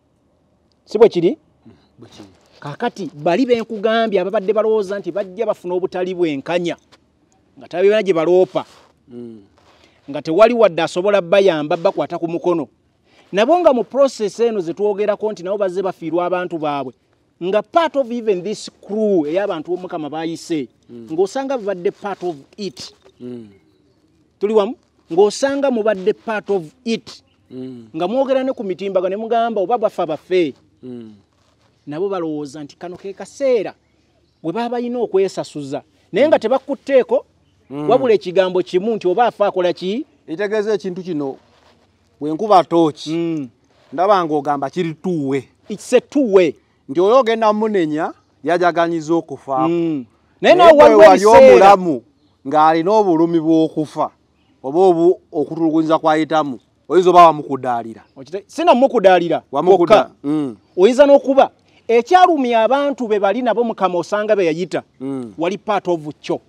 si bwe kiri kakati bali benkugambye ababadde balowooza nti bajja bafuna obutali bwenkanya nga tabibona gye baloopa mm. nga tewali wadde asobola bayamba bakwata ku mukono nabo nga mu process eno zetwogerako nti nabo bazze bafiirwa abantu baabwe nga part of even this crew ey'abantu omukama bayise mm. ng'osanga bubadde part of it mm. tuli wamu ng'osanga mubadde part of it mm. nga mwogera ne ku mitimbaga ne mugamba oba bafa bafe mm. nabo balowooza nti kano ke kaseera bwe baba balina okwesasuza naye nga tebakutteeko mm. wabula ekigambo kimu nti oba afa akola ki itegeeza ekintu kino bwe nkuba tooki mm. ndaba ng'ogamba kiri tuwe it's a two way nti oyo ogenda munenya yajaganyiza okufa mm. naye nawe wali omulamu ng'alina obulumi bw'okufa oba obu okutulugunyiza kwayitamu oyinza oba wamukudaalira sina mukudaalira wamukuda mm. oyinza n'okuba ekyalumya abantu be bali nabo mukama osanga be yayita mm. wali part of kyo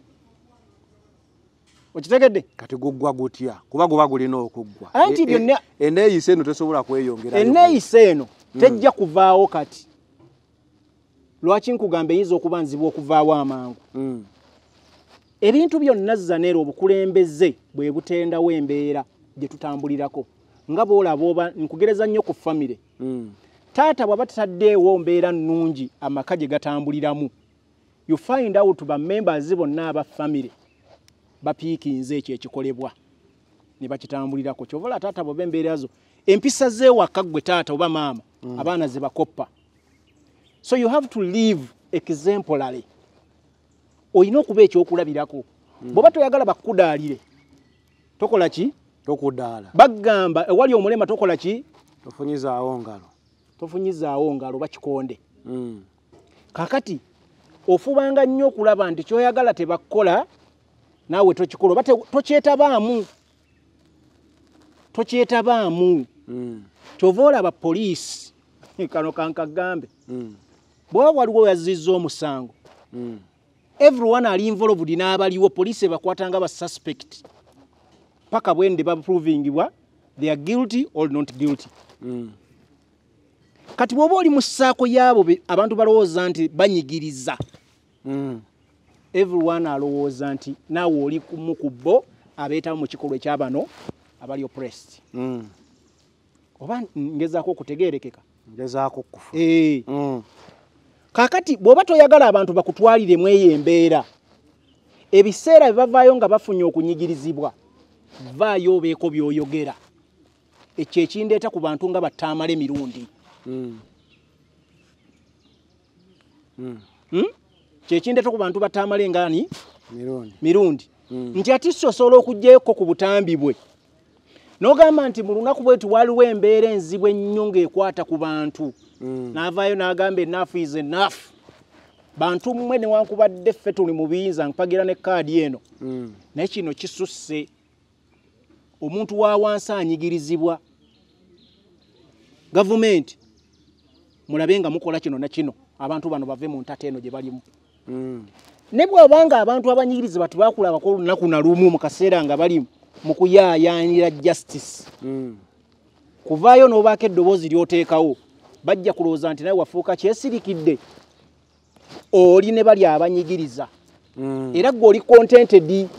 okitegedde kati guggwa gutya kuba guba gulina okuggwa anti byonna eneeyisa eno tesobola kweyongera eneeyisa eno mm. tejja kuvaawo kati lwaki nkugamba eyinza okuba nzibwa okuvaawo amangu mm. ebintu byonna zanero obukulembeze bwe butendawo embeera gye tutambulirako nga boolaba oba nkugereza nnyo ku famire mm. taata bw'aba tataddeewo mbeera nnungi amaka gye gatambuliramu you find out ba members bonna aba famire bapiikinze ekyo ekikolebwa ne bakitambulirako kyovola taata bw'oba embeera zo empisa zeewaka ggwe taata oba maama mm. abaana ze bakoppa so you have to live exemplary oyina okuba ekyokulabirako mm. bw'oba toyagala bakudaalire tokola ki tokudaala bagamba ewali omulema tokola ki tofunyizaawo ngalo tofunyizaawo ngalo bakikonde mm. kakati ofubanga nnyo okulaba nti kyoyagala tebakola naawe tokikola oba tokyetabaamu tokyetabaamu mm. kyova olaba poliisi kano kankagambe mm. bw'oba waliwo yazizza omusango mm. everyone ali involved n'abaliwo poliisi bakwatanga ba suspect paka bwende baprovingibwa they are guilty or not guilty mm. kati bw'oba oli mu ssaako yaabo abantu balowooza nti banyigiriza mm. everyone alowooza nti naawe oli kumu ku bo abeetawo mu kikolwa ekyabano abali oppressed mm. oba ngezaako okutegeerekeka ngezaako okufa e. mm. kakati bw'oba toyagala abantu bakutwaliremu eyo embeera ebiseera bye bavaayo nga bafunye okunyigirizibwa vaayo obeeko by'oyogera ekyo ekindeeta ku bantu nga battaamala emirundi mm. mm. mm? kyekindeeta ku bantu battaamala engaani mirundi, mirundi. Mm. nti ati so osobola okugyeko ku butambi bwe n'ogamba nti mu lunaku bwetu waliwo embeera enzibu ennyo ng'ekwata ku bantu mm. n'avaayo n'agamba enough is enough bantu mmwe newankubadde ffe tuli mu biyinza mpagira ne kaadi eno mm. naye kino kisusse omuntu wa wansi anyigirizibwa gavumenti mulabe nga mukola kino na kino abantu bano bave mu ntata eno gye balimu mm. ne bw'abanga abantu abanyigirizibwa tebakulabako olunaku na lumu mu kaseera nga bali mu kuyaayaanira justice mm. kuvaayo n'obaako eddoboozi ly'oteekawo bajja kulowooza nti naye wafuuka kyesirikidde oli ne bali abanyigiriza mm. era gwe oli contented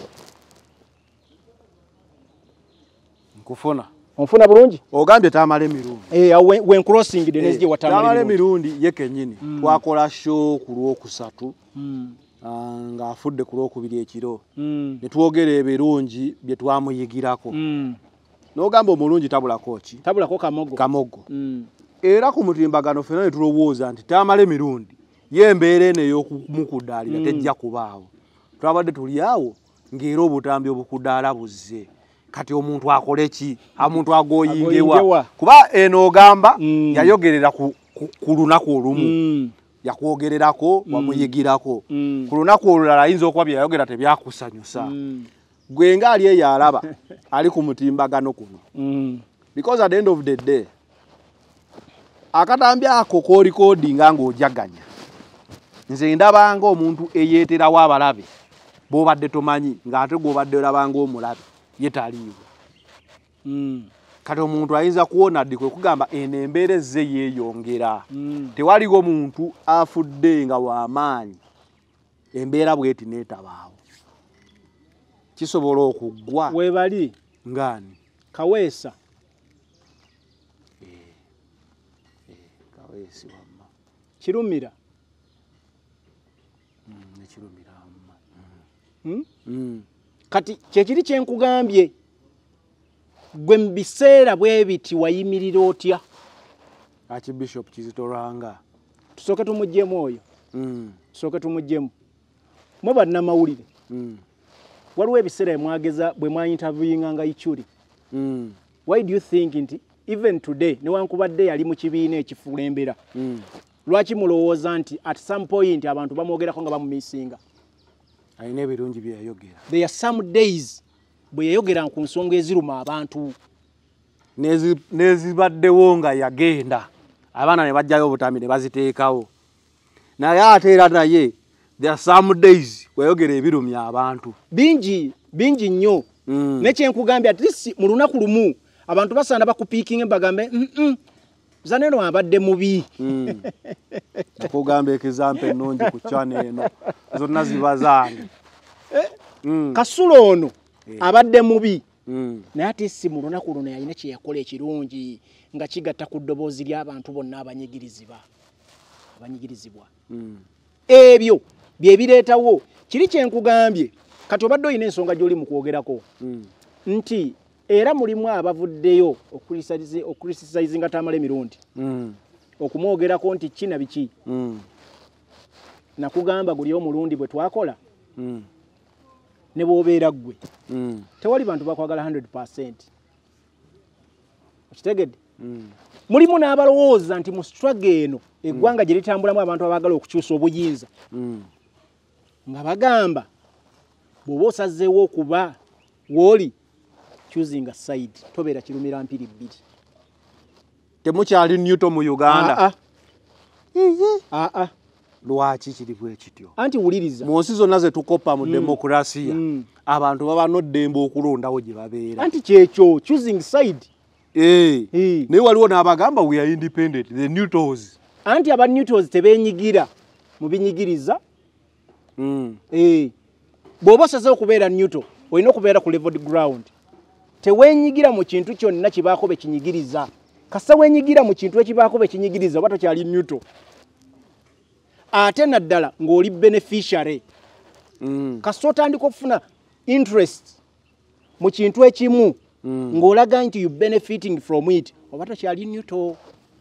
nkufuna onfuna bulungi ogambye taamala emirundi eh when, when crossing the next day watamala emirundi ye kennyini mm. twakola show ku lwokusatu mm. uh, ng'afudde ku lwokubiri ekiro mm. ne twogera ebirungi bye twamuyigirako mm. n'ogamba omulungi tabulako ki tabulako kamogo kamogo mm. era ku mutimbagano ffena ne tulowooza nti taamala emirundi ye embeera eno ey'okumukudaalira mm. tejja kubaawo twabadde tuli awo ng'era obutambi obukudaala buzze kati omuntu akole ki omuntu agoyingewa kuba eno ogamba mm. yayogerera ku, ku, ku lunaku olumu mm. yakwogererako mm. wamuyigirako mm. ku lunaku olulala ayinza okuba byayogera tebyakusanyusa mm. gwe ngaali eyo alaba ali ku mutimbagano kuno mm. because at the end of the day akatambi ako koolikodinga ng'ojaganya nze ndabanga omuntu eyeeterawo abalabe b'obadde tomanyi ng'ate gw'obadde olabanga omulabe ye taliiwo mm. kati omuntu ayinza kuwona ddi kwe kugamba eno embeera ezze yeeyongera tewaliwo muntu afudde nga w'amaanyi embeera bweti neetabaawo kisobola okuggwa webali ngaani Kaweesa Kaweesi wamma Kirumira nekirumira wamma Hmm? Mm. Kati kyekiri kyenkugambye gwe mu biseera bwe biti wayimirira otya Archbishop Kizito Lwanga tusooke tumuggyemu oyo Mm. tusooke tumuggyemu mwe bannamawulire Mm. waliwo ebiseera mwageza bwe mwayinterviewinga nga Ichuri Mm. why do you think nti even today newankubadde yali mu kibiina ekifulembera Mm. lwaki mulowooza nti at some point abantu bamwogerako nga bamumisinga alina ebirungi bye yayogera there are some days bwe yayogera ku nsonga eziruma abantu Nezi- nezibaddewo nga yagenda abaana ne bajjayo obutambi ne baziteekawo naye ate era naye there are some days weyogera ebirumya abantu bingi bingi nnyo Mm. nekyenkugambye at least mu lunaku lumu abantu basaana bakupiikinga bagambe mm -mm, zaneno abadde mubi Mm. nakugamba ekizampa ennungi ku channel eno zonna ziba zange Mm. Kasulo ono abadde mubi Mm. naye ate si mu lunaku luno yalina kye yakola ekirungi nga kigatta ku ddoboozi ly'abantu bonna abanyigirizibwa abanyigirizibwa Mm. ebyo bye bireetawo kiri kyenkugambye kati obadde olina ensonga gy'oli mu kwogerako Mm. nti era mulimu abavuddeyo okurisisayizinga Tamale emirundi Mm. okumwogerako nti kina biki Mm. nakugamba guli omulundi bwe twakola Mm. ne bw'obeera ggwe Mm. tewali bantu bakwagala one hundred percent okitegedde Mm. mulimu n'abalowooza nti mu struggle eno eggwanga gye litambulamu abantu abaagala okukyusa obuyinza Mm. nga bagamba bw'oba osazeewo okuba w'oli choosing a side tobeera kirumira mpiri bbiri temukyali Newton mu Uganda Ah, ah. lwaki kiri bwe kityo anti wuliriza mu nsi zonna ze tukopa mu demokrasiya Mm. abantu baba n'oddembe okulondawo gye babeera anti kyekyo choosing side Eh. Eh. naye waliwo n'abagamba we are independent the Newtons anti aba Newtons tebeenyigira mu binyigiriza Mm. eh bw'oba osazeewo okubeera Newton olina okubeera ku leveled ground teweenyigira mu kintu kyonna kibaako be kinyigiriza kasa weenyigira mu kintu ekibaako be kinyigiriza oba tokyali Newton ate naddala ng'oli beneficiary Mm. kasita otandika okufuna interest mu kintu ekimu Mm. ng'olaga nti you benefiting from it oba tokyali Newton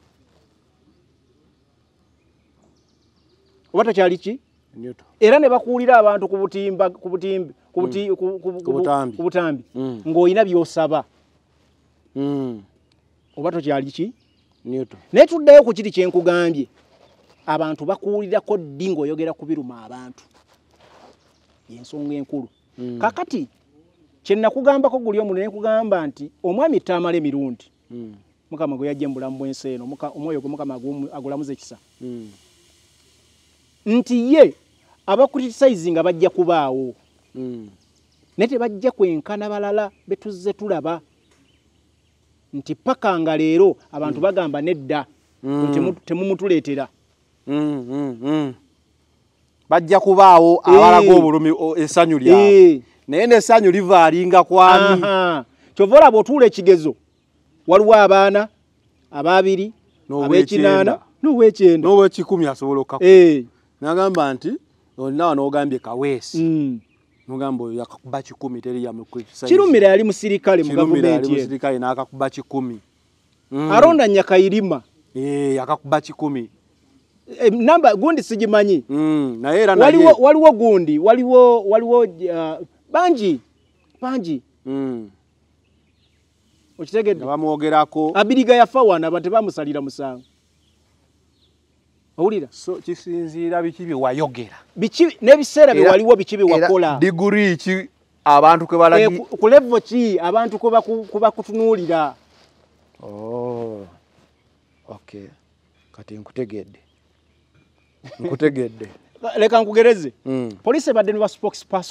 oba tokyali ki Newton era ne bakuulira abantu ku butimba ku butimbi ku buti ku- ku- ku- Ku butambi. ku butambi Mm. ng'olina by'osaba Mm. oba tokyali ki Newton naye tuddayo ku kiri kyenkugambye abantu bakuulirako ddi ng'oyogera ku biruma abantu yensonga enkulu Mm. kakati kye nakugambako guli omu ne nkugamba nti omwami Tamale emirundi Mm. mukama gwe yajja mu bulamu bw'ensi eno muka- omwoyo gwe mukama agumu- agulamuza ekisa Mm. nti ye abakritisayizi nga bajja kubaawo Mm. naye tebajja kwenkana balala betuzze tulaba nti paka nga leero abantu bagamba nedda Mm. temu- temumutuleetera Mm. Mm. Mm. bajja kubaawo abalaga obulumi o- essanyu lyabwe Eh. naye n'essanyu livaalinga kwani Aha. kyova olaba otuula ekigezo waliwo abaana ababiri N'ow'ekyenda. ab'ekinaana n'ow'ekyenda n'ow'ekikumi asobola okkaku Eh. nagamba nti olinawa n'ogambye Kaweesi Mm. nogamba oyo akakuba kikumi teri yamukritisaizi Kirumira yali musirikale mu Kirumira yali gavumenti ye musirikale n'akakuba kikumi Mm. alonda Nyakayirima Eh, akakuba kikumi e, namba gundi sigimanyi Mm. naye era waliwo naye waliwo gundi waliwo waliwo uh, bangi bangi Mm. okitegedde nga bamwogerako abiriga yafa wana abantu bamusalira musango owulira so kisinziira biki bye wayogera biki n'ebiseera bye Era- waliwo biki bye era wakola diguri ki abantu kwe Eh, balagi ku- ku level ki abantu kuba kuba kutunuulira Oh. Okay. Kati nkutegedde. Nkutegedde. leka nkugereze Mm. police badde ne ba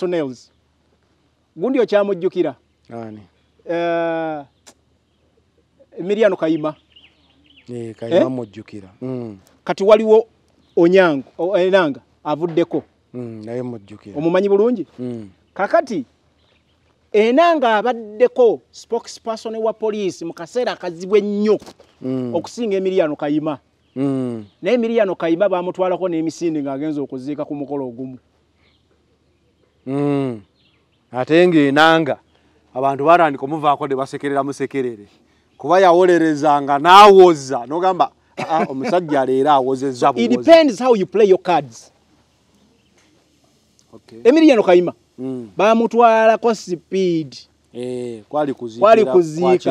spokespersonels gundi okyamujjukira Ani. uh, Emiliano Kayima eh Kayima eh? Mujjukira mm. Kati waliwo Onyango Enanga avuddeko mm naye mujjukira omumanyi bulungi mm. Kakati Enanga abaddeko spokesperson wa police mu kaseera akazibwe nnyo mm. okusinga Emiliano Kayima mm. naye Emiliano Kayima bamutwalako n'emisindi ng'agenza okuziika ku mukolo ogumu mm. Ate ng'Enanga abantu batandika omuvaako ne basekerera musekerere kuba yawolerezanga n'awoza n'ogamba omusajja leero awozezza buwozi. It depends how you play your cards. Okay. Emiliano Kayima mm. bamutwalako speed eh kwali kuziika kwali kuziika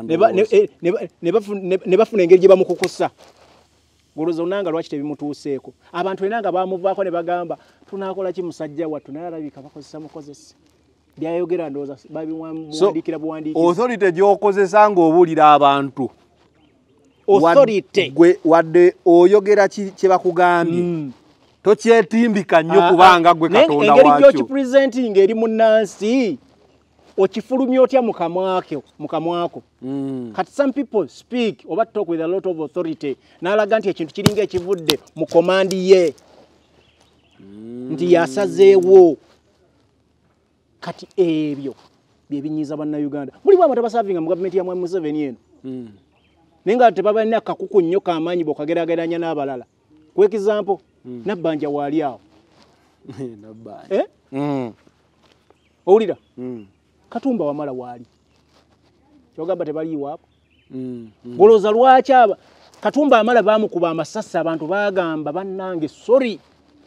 ne bafuna engeri gye bamukukusa goloza Onanga lwaki tebimutuuseeko abantu Enanga bamuvaako ne bagamba tunaakola ki musajja wattu naye alabika bakozesa mukozesa byayogera ndooza babiwandikira buwandiikira authority gy'okozesa ng'obuulira abantu authority gwe wadde oyogera kye bakugambye mm. tokyetimbika nnyo kubanga gwe Katonda wakyo engeri gy'okipresenting eri munnansi okifulumya otya mukamwako mukamwako mm. Kati some people speak oba talk with a lot of authority n'alaga nti ekintu kiringa ekivudde mu komandi ye mm. nti yasazeewo kati ebyo bye binyiza bannayuganda muli bwaba tabasavinga mu gavumenti ya Mwami Museveni eno mm. nenga tebabalina kakuku nnyo kamaanyi bokagerageranya n'abalala ku example mm. Nabbanja waali awo Nabbanja eh? mm. Owulira mm. Katumba Wamala waali kyogamba tebaliiwaako mm. mm. Goloza lwaki aba Katumba Wamala baamukuba amasasi abantu baagamba bannange sorry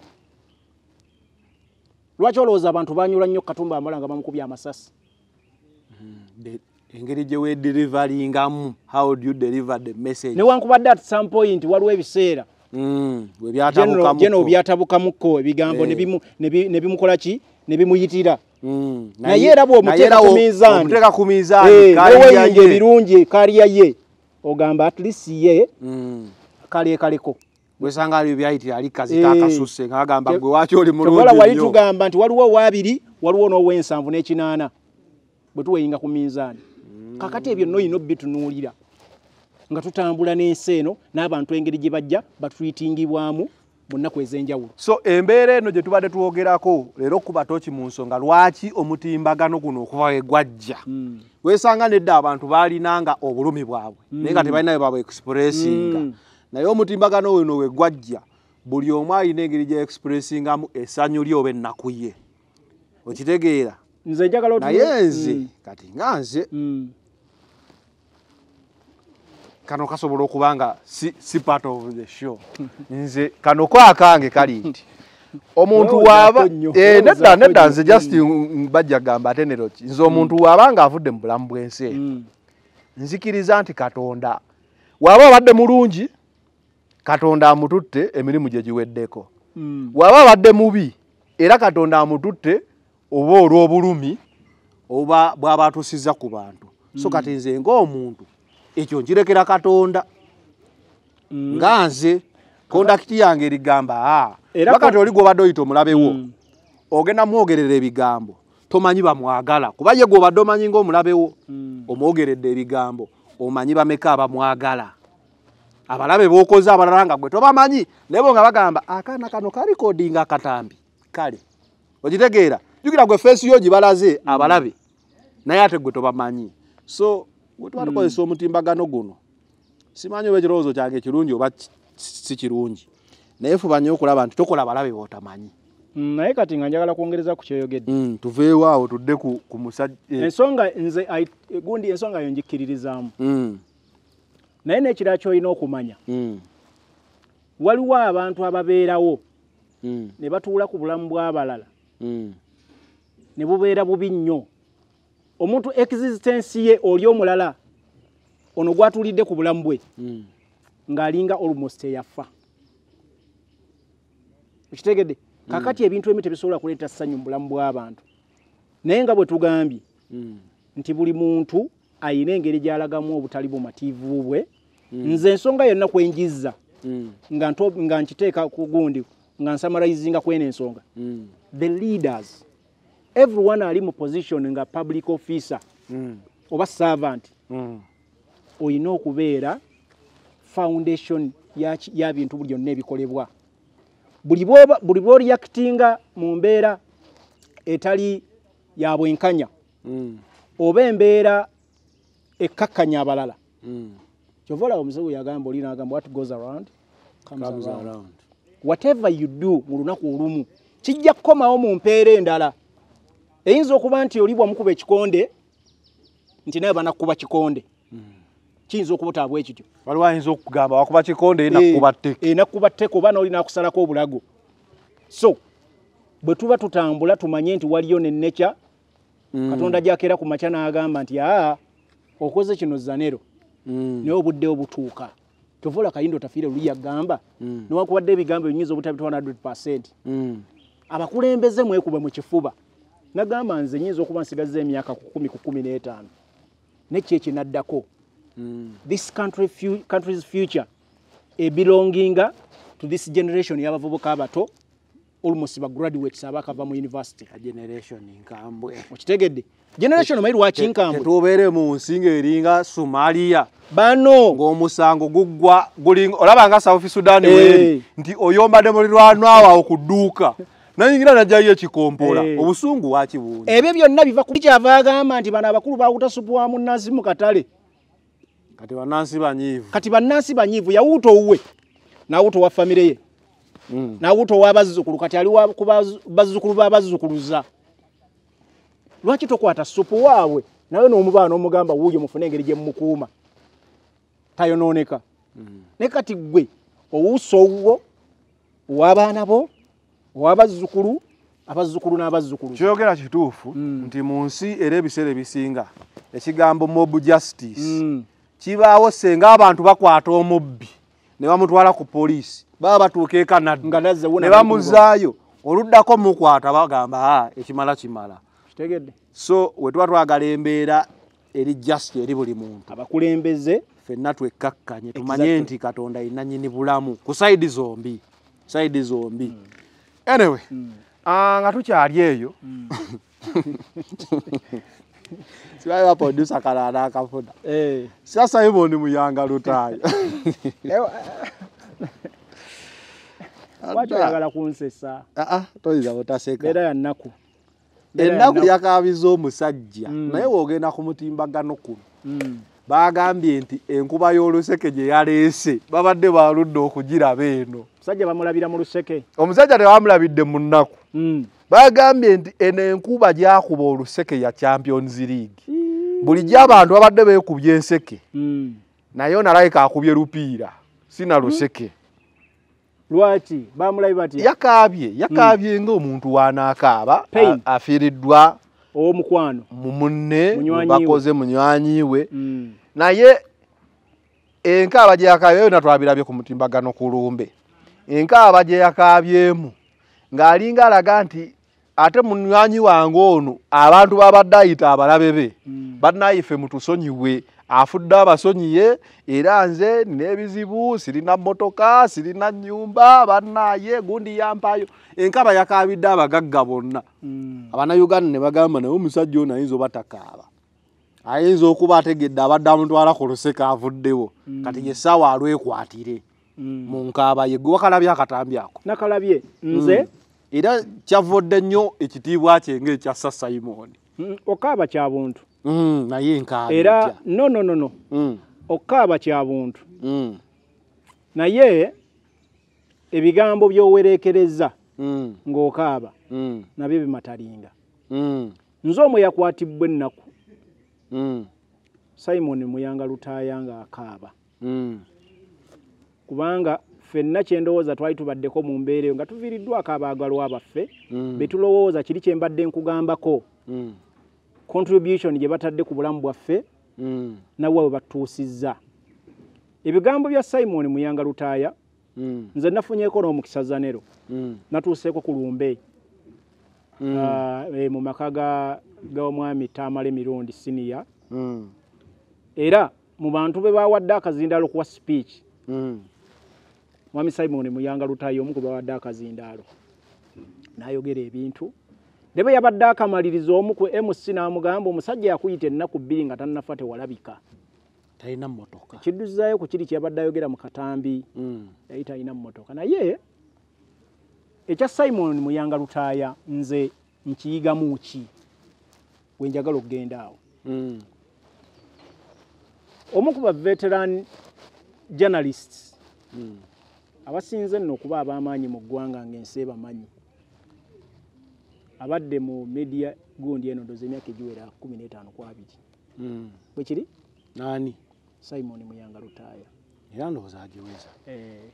lwaki olowooza abantu banyula nnyo Katumba Wamala nga bamukubye amasasi mm. engeri gye weedelivaringamu how do you deliver the message newankubadde at some point waliwo ebiseera mm. General byatabukamukko ebigambo hey. ne bimukola ki ne bimuyitira mm. naye era bw'omuteeka ku miizaani omuteeka ku miizaani hey, kaliya ye ebirungi kaliya ye ogamba at least ye mm. kale kaleko wesanga ali byayitira ali kazika hey. akasusse ngagamba gwe waaki oli mulungi tokola wali tugamba nti waliwo owabiri waliwo n'ow'ensanvu n'ekinaana bwe tuweyinga ku miizaani mm. kakati ebyo nno yino bitunuulira nga tutambula n'ensi eno n'abantu engeri gye bajja batwitingibwamu mu nnaku ez'enjawulo. So embeera eno gye tubadde tuwogerako leero kuba toki mu nsonga lwaki omutimbagano guno okuva we gwajja mm. weesanga nedda abantu baalinanga obulumi bwabwe mm. naye nga tebalinayo babwe expressinga mm. naye omutimbagano weno we gwajja buli omu alina engeri gye expressingamu essanyu lye oba ennaku ye okitegeera nze njagala naye nze mm. kati nga nze mm. kano kasobola okubanga si, si part of the show nze kano kwakange kali nti omuntu waaba eh nedda nedda nze just bajja gamba atenero ki nze omuntu mm. waabanga avudde mu bulamu bw'ensi mm. nzikiriza nti Katonda waaba abadde mulungi Katonda amututte emirimu gye giweddeko mm. waaba abadde mubi era Katonda amututte oba olw'obulumi oba bw'aba atuusizza ku bantu mm. so kati nze ng'omuntu ekyo nkirekera Katonda mm. nga nze kondakiti yange erigamba ah bakati oli gw'obadde oyita omulabewo mm. ogenda mwogerera ebigambo tomanyi bamwagala kuba ye gw'obadde omanyi ng'omulabewo mm. omwogeredde ebigambo omanyi bameka abamwagala abalabe b'okoze abalala nga gwe tobamanyi naye bo nga bagamba akaana kano ka recordinga akatambi kale okitegeera jukira gwe face yo gibalaze mm. abalabe naye ate gwe tobamanyi so gwe twatukozesa mm. omutimbagano guno simanyi oba ekirowoozo kyange ekirungi oba si kirungi naye fuba nnyo okulaba nti tokola balabe b'otamanyi mm, naye kati nga njagala kwongereza ku kyeyogedde mm, tuveewo awo tudde ku, ku musajja eh. ensonga nze gundi ensonga yo njikiririzaamu mm. naye n'ekirala ky'olina okumanya mm. waliwo abantu ababeerawo mm. ne batuula ku bulamu bw'abalala mm. ne bubeera bubi nnyo omuntu existence ye oli omulala ono gwatuulidde ku bulamu bwe mm. ng'alinga almost eyafa okitegedde mm. kakati ebintu ebimu tebisobola kuleeta ssanyu mu bulamu bw'abantu naye nga bwe tugambye mm. nti buli muntu ayina engeri gy'alagamu obutali bumatiivu bwe mm. nze ensonga yonna kwenjizza mm. nga, nga nkiteeka ku gundi nga nsamarayizinga kwena ensonga mm. the leaders everyone ali mu position nga public officer mm. oba servant mm. oyina okubeera foundation ya bintu byonna ebikolebwa. Buli bwoba buli bwo reactinga mu mbeera etali ya bwenkanya mm. oba embeera ekkakkanya abalala mm. Chovola omuzewu yagamba oli n'agamba what goes around comes, comes around. around whatever you do mu lunaku olumu kijja kukomawo mu mpeera endala. Eyinza okuba nti oli bwamukuba ekikonde nti naye banakuba kikonde mm. Kiyinza okubutabwa ekityo. Waliwo ayinza okugamba wakuba kikonde ena kuba tteke ena kuba tteke oba n'oli n'akusalako obulago. So bwe tuba tutambula tumanye nti waliyo ne nature mm. Katonda gy'akeera ku makya n'agamba nti aa okoze kino zanero mm. naye obudde obutuuka. Tovola Kayindo Tafiire luli yagamba mm. newankubadde ebigambo ebinyiza obutabita one hundred percent mm. abakulembeze mwekuba mu kifuba. Nagamba nze nyinza okuba nsigazza emyaka kumi ku kumi n'etaano nekyo ekinaddako. Mm. This country fu country's future e belonging to this generation y'abavubuka abato almost ba graduates abakava mu university. A generation nkambwe okitegedde generation omairu wa kinkambwe tubeere mu nsinga eringa Somalia bano ng'omusango guggwa gulinga olaba nga South Sudan hey. Weri nti oyombadde mulirwanwa awo okuduuka nayingira najjayo ekikompola hey. Obusungu wakibuuni ebyo byonna biva ku kyava agamba nti bano abakulu baawuta supu wa munnansi mu katale kati bannansi banyiivu kati bannansi banyiivu yawuta owuwe n'awuta wa famire ye mm. n'awuta ow'abazzukulu kati ali wa bazzukulu b'abazzukuluza. Lwaki tokwata supu waabwe nawe n'omubaana omugamba wuuyo mufune engeri gye mmukuuma tayonooneka mm. ne kati gwe owuusa owuwo ow'abaana bo ow'abazzukulu abazzukulu n'abazzukulu. Kyogera kituufu mm. nti mu nsi era ebiseera ebisinga ekigambo mob justice mm. kibaawo senga abantu bakwata omubbi ne bamutwala ku poliisi baba batuuka e Canada ne bamuzaayo oluddako mukwata bagamba ha ekimala kimala. Kitegedde. So we tuba twagala embeera eri justice eri buli muntu abakulembeze ffenna twekkakkanye tumanye nti Katonda ayina nnyini bulamu ku sayidi zombi sayidi zombi mm. Anyway mm. uh, nga tukyali eyo mm. Siwaye wa producer kalana akafuna. Eh. Sasa hivyo ni Muyanga Lutaaya. Watu yagala kunsesa. Ah ah, toyiza botaseka. Bera ya nnaku. Ennaku yakabizo omusajja. Mm. Naye wogenda ku mutimbagano kuno. Mm. Bagambye nti enkuba y'oluseke gye yaleese babadde baludde okugiraba eno. Omusajja bamulabira mu luseke. Omusajja tebamulabidde mu nnaku. Mm. Bagambye nti eno enkuba gyakuba oluseke ya Champions League. Mm. Buli gy'abantu babadde beekubye enseke. Mm. Naye nalayika akubye lupiira sina luseke. Mm. Lwaki bamulabi bati yakaabye yakaabye mm. ng'omuntu wanaakaaba afiiriddwa omukwano mu munne bakoze munywanyiwe mm. naye enkaaba gye yakaabyeyo natwabirabye ku mutimbagano ku lumbe enkaaba gye yakaabyemu ng'alinga alaga nti ate munywanyi wange ono abantu babadde ayita abalabe be mm. bannayife mutusonyiwe afudde abasonyiye era nze n'ebizibu sirina mmotoka sirina nnyumba bannaye gundi yampayo enkaba yakaabidde abagagga bonna mm. Abannayuganda ne bagamba naye omusajja ono ayinza obatakaaba ayinza okuba ategedde abadde amutwala ku luseke avuddewo mm. Kati ye ssaawa alwekwatire mm. mu nkaaba ye gwe wakalabye akatambi ako nakalabye nze mm. Era kyavodde nnyo ekitiibwa kye ng'ekya Simon mm. Okaaba kya buntu Mm, na yenka era no no no no mm. Okaaba kya buntu mm. Naye ebigambo by'owerekereza mm. ng'okaaba mm. nabyo bimatalinga mm. Nze omwe yakwatibwa ennaku mm. Simon Muyanga Lutaaya nga akaaba mm. Kubanga ffenna kyendowooza twali tubaddeko mu mbeera eyo nga tuviiriddwa akaabagalwa abaffe mm. Betulowooza kiri kye mbadde nkugambako mm. Contribution gye batadde ku bulamu bwaffe mm. Nawe we batuusizza ebigambo bya Simon Muyanga Lutaaya mm. Nze nafunyeeko n'omukisa zanero mm. Natuuseeko ku lumbe mm. uh, e, mu maka g'omwami Tamale Mirundi senior mm. Era mu bantu be bawadde akazindaalo kuwa speech mm. Mwami Simon Muyanga Lutaaya omu ku bawadde akazindaalo n'ayogera ebintu Debe yabadde akamaliriza omu ku M C n'amugamba omusajja yakuyita ennaku bbiri nga tannafa tewalabika. talina mmotoka kidduzayo ku kiri kyabadde ayogera mu katambi mm. yali talina mmotoka naye ekya Simon Muyanga Lutaaya nze nkiyigamu ki wenjagala okugenda awo mm. omu ku ba veteran journalists mm. abasinze nno okuba ab'amaanyi mu ggwanga ng'ensi ebamanyi abadde mu media gundi eno ndoza emyaka egiwera kumi n'etaano ku abiri mm. bwe kiri nani Simon Muyanga Lutaaya era ndowooza agiweza eh.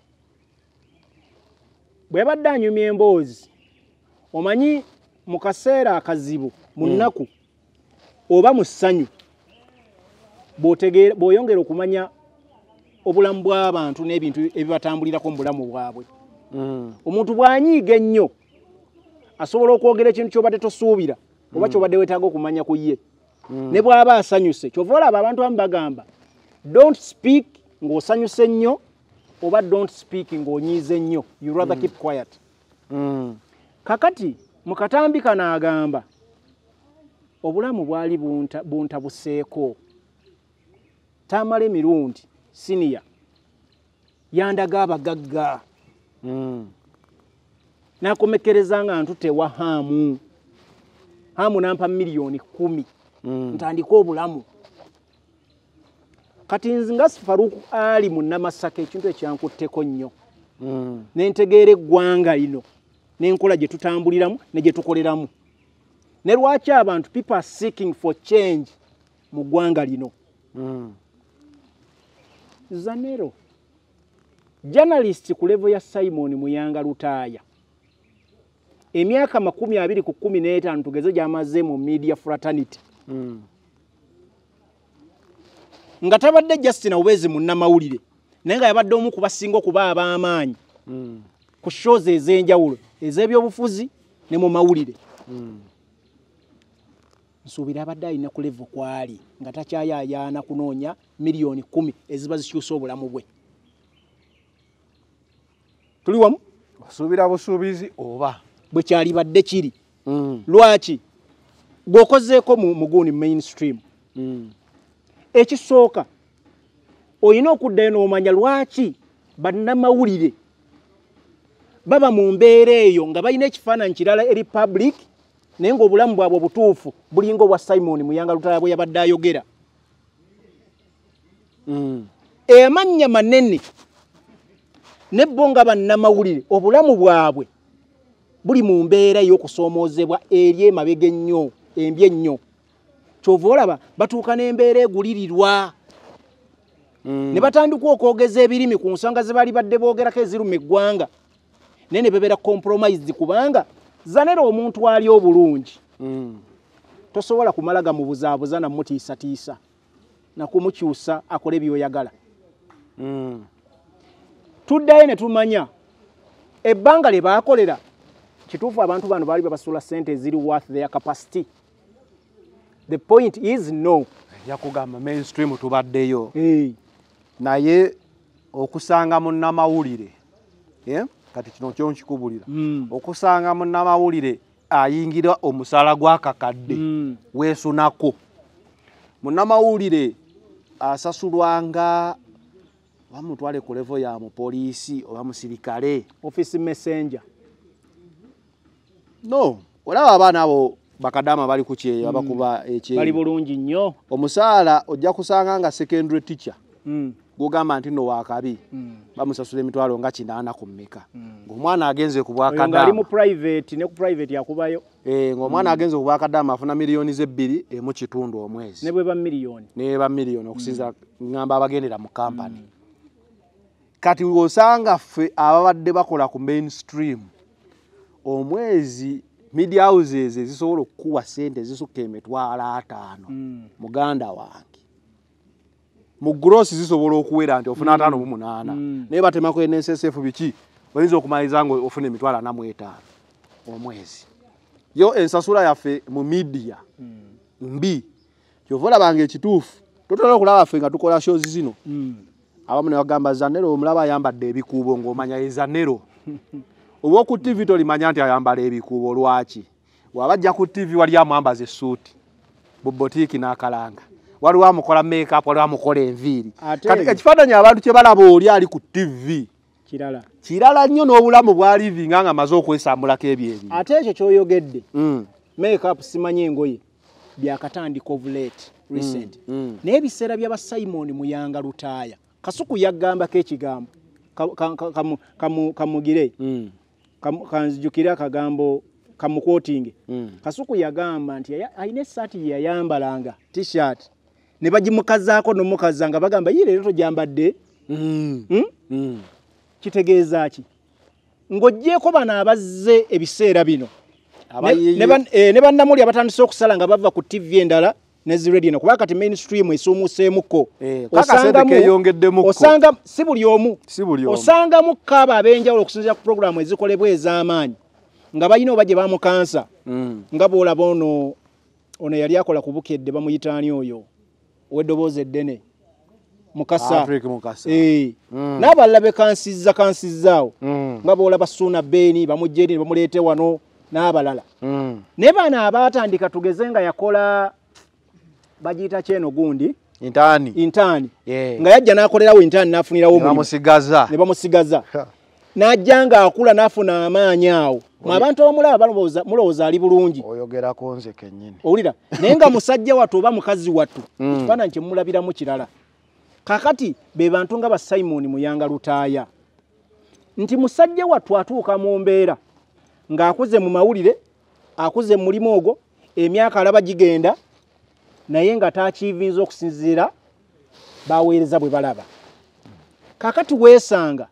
bwe yabadde anyumya emboozi omanyi mu kaseera akazibu mu nnaku mm. oba mu ssanyu bw'oyongera okumanya obulamu bw'abantu n'ebintu ebibatambulirako mu bulamu bwabwe mm. omuntu bw'anyiiga ennyo asobola okwogera ekintu ky'obadde tosuubira oba ky'obadde weetaaga okumanya ku ye mm. ne bw'aba asanyuse kyova olaba abantu abamu bagamba don't speak ng'osanyuse ennyo oba don't speak ng'onyiize ennyo you rather mm. keep quiet mm. kakati mu katambi kano agamba obulamu bwali bunta, buntabuseeko Tamale Mirundi senior yandaga abagagga mm. nakomekereza nga ntutewa haamu haamu nampa miliyoni kumi mm. ntandika obulamu kati nze nga Faruku Ali mu Namasaka ekintu ekyankutteko nnyo mm. nentegeera eggwanga lino n'enkola gye tutambuliramu ne gye tukoleramu ne lwaki abantu people are seeking for change mu ggwanga lino mm. Zanero journalist ku level ya Simon Muyanga Lutaaya emyaka makumi abiri ku kumi n'etaano tugeze gy'amaze mu media fraternity mm. nga tabadde Justin Awezi mu nnamawulire naye nga yabadde omu ku basinga okuba ab'amaanyi mm. ku shows ez'enjawulo ez'ebyobufuzi ne mu mawulire mm. nsuubira abadde alina ku level kwali nga takyayaayaana kunoonya miliyoni kumi eziba zikyusa obulamu bwe tuli wamu osuubira busuubizi oba bwe kyalibadde kiri mm. lwaki gwokozeeko mu muguni mainstream mm. ekisooka olina okuddayo n'omanya lwaki bannamawulire baba mu mbeera eyo nga balina ekifaananyi kirala eri public naye ng'obulamu bwabwe obutuufu bulinga obwa Simon Muyanga Lutaaya bwe yabadde ayogera mm. amannya manene ne bo nga bannamawulire obulamu bwabwe buli mu mbeera y'okusoomoozebwa eri emabega ennyo embi ennyo kyova olaba batuuka n'embeera egulirirwa mm. ne batandika okwogeza ebirimi ku nsonga ze bali badde boogerako eziruma eggwanga naye ne bebeera compromise kubanga Zanero omuntu ali obulungi mm. tosobola kumala gamubuzaabuza namutiisatiisa nakumukyusa akole byoyagala mm. tuddayo ne tumanya ebbanga lye baakolera kituufu abantu bano baali babasula ssente eziri worth their capacity. The point is no. Yakugamba mainstream tubaddeyo hey. Naye okusanga mu namawulire yeah? Kati kino kyo nkikubulira mm. okusanga mu namawulire ayingira omusala gw'akakadde mm. weesunako mu namawulire asasulwanga bamutwale ku level ya mu poliisi oba musirikale office messenger no olaba abaana abo bakadama bali ku kyeyo mm. abakuba ekyeyo bali bulungi nnyo omusaala ojja kusanga nga secondary teacher mm. gugamba nti no wakabi mm. bamusasula emitwalo nga kinaana ku mmeka mm. ng'omwana agenze ku bwakadama ali mu private ne ku private yakubayo eh ng'omwana mm. agenze ku bwakadama afuna miliyoni zebbiri emu kitundu omwezi ne bwe ba miliyoni ne ba miliyoni okusinza mm. ngamba abagendera mu company mm. kati osanga ffe ababadde bakola ku mainstream omwezi media houses zisobola okuwa sente zisukka emitwalo ataano mm. muganda wange mu gross zisobola okuwera nti ofuna ataano mu munaana mm. naye batemako N S S F biki oyinza okumaliza ngo ofuna emitwalo ana mu etaano omwezi yo ensasula yaffe mu media mm. mbi kyovola bange ekituufu tutera okulaba ffe nga tukola shows zino mm. abamu ne bagamba Zanero omulaba ayambadde ebikuubo ng'omanya ye Zanero obwo ku T V tolimanya nti ayambala ebikuubo lwaki wabajja ku T V wali amwambaza essuuti bu boutique n'akalanga waliwo amukola makeup waliwo amukola enviiri Ate- kati ekifaananyi abantu kye balaba oli ali ku tv kirala kirala nnyo n'obulamu bwa livinga nga amaze okwesambulako ebyo ebiri ate ekyo kyoyogedde Mm. makeup simanyi engoye byakatandika of late recent mm. n'ebiseera by'aba Simon Muyanga Lutaaya Kasuku yagambako ekigambo ka- ka- ka- kamu- kamu- kamugire Mm. kamu- kanzijukire akagambo kamukwotinge Mm. Kasuku yagamba nti yaya- alina essaati ye yayambalanga t-shirt ne bagimukazaako n'omukazanga bagamba ye leero togyambadde Mm. hmm? Mm. kitegeeza ki ng'oggyeko bano abazze ebiseera bino Abayiyi- ne ban- eh, ne bannamuli abatandise okusala nga bava ku tv endala ne ziradio eno kuba kati mainstream esuumuuseemukko Eh, kakasente keeyongeddemuko. osanga si buli omu Si buli omu. osangamu abo ab'enjawulo okusinziira ku puroguramu ezikolebwa ez'amaanyi nga balina oba gye bamukansa Mm. nga bw'olaba ono ono yali akola ku bukedde bamuyitaani oyo ow'eddoboozi eddene mukasa Patrick Mukasa. Eh. Mm. n'abalala bekansizza kansizzaawo Mm. nga bw'olaba Suuna Beeni bamugye eri ne bamuleete wano n'abalala Mm. naye bano abaatandika tugeze nga yakola bagiyita kyeno gundi Intaani. intaani Yeah. nga yajja n'akolerawo intaani n'afunirawo omulimu Bamusigaza. ne bamusigaza Ha. n'ajja ng'akula n'afuna amaanyi awo mu abantu abamulaba balowooza mulowooza ali bulungi Oyogerako nze kennyini. owulira naye nga musajja wattu oba mukazi wattu Mm. ekifaananyi kye mumulabiramu kirala kakati be bantu nga ba Simon Muyanga Lutaaya nti musajja wattu atuuka mu mbeera ng'akuze mu mawulire akuze mu mulimu ogwo emyaka alaba gigenda naye nga taakiivinza okusinziira baweereza bwe balaba kakati weesanga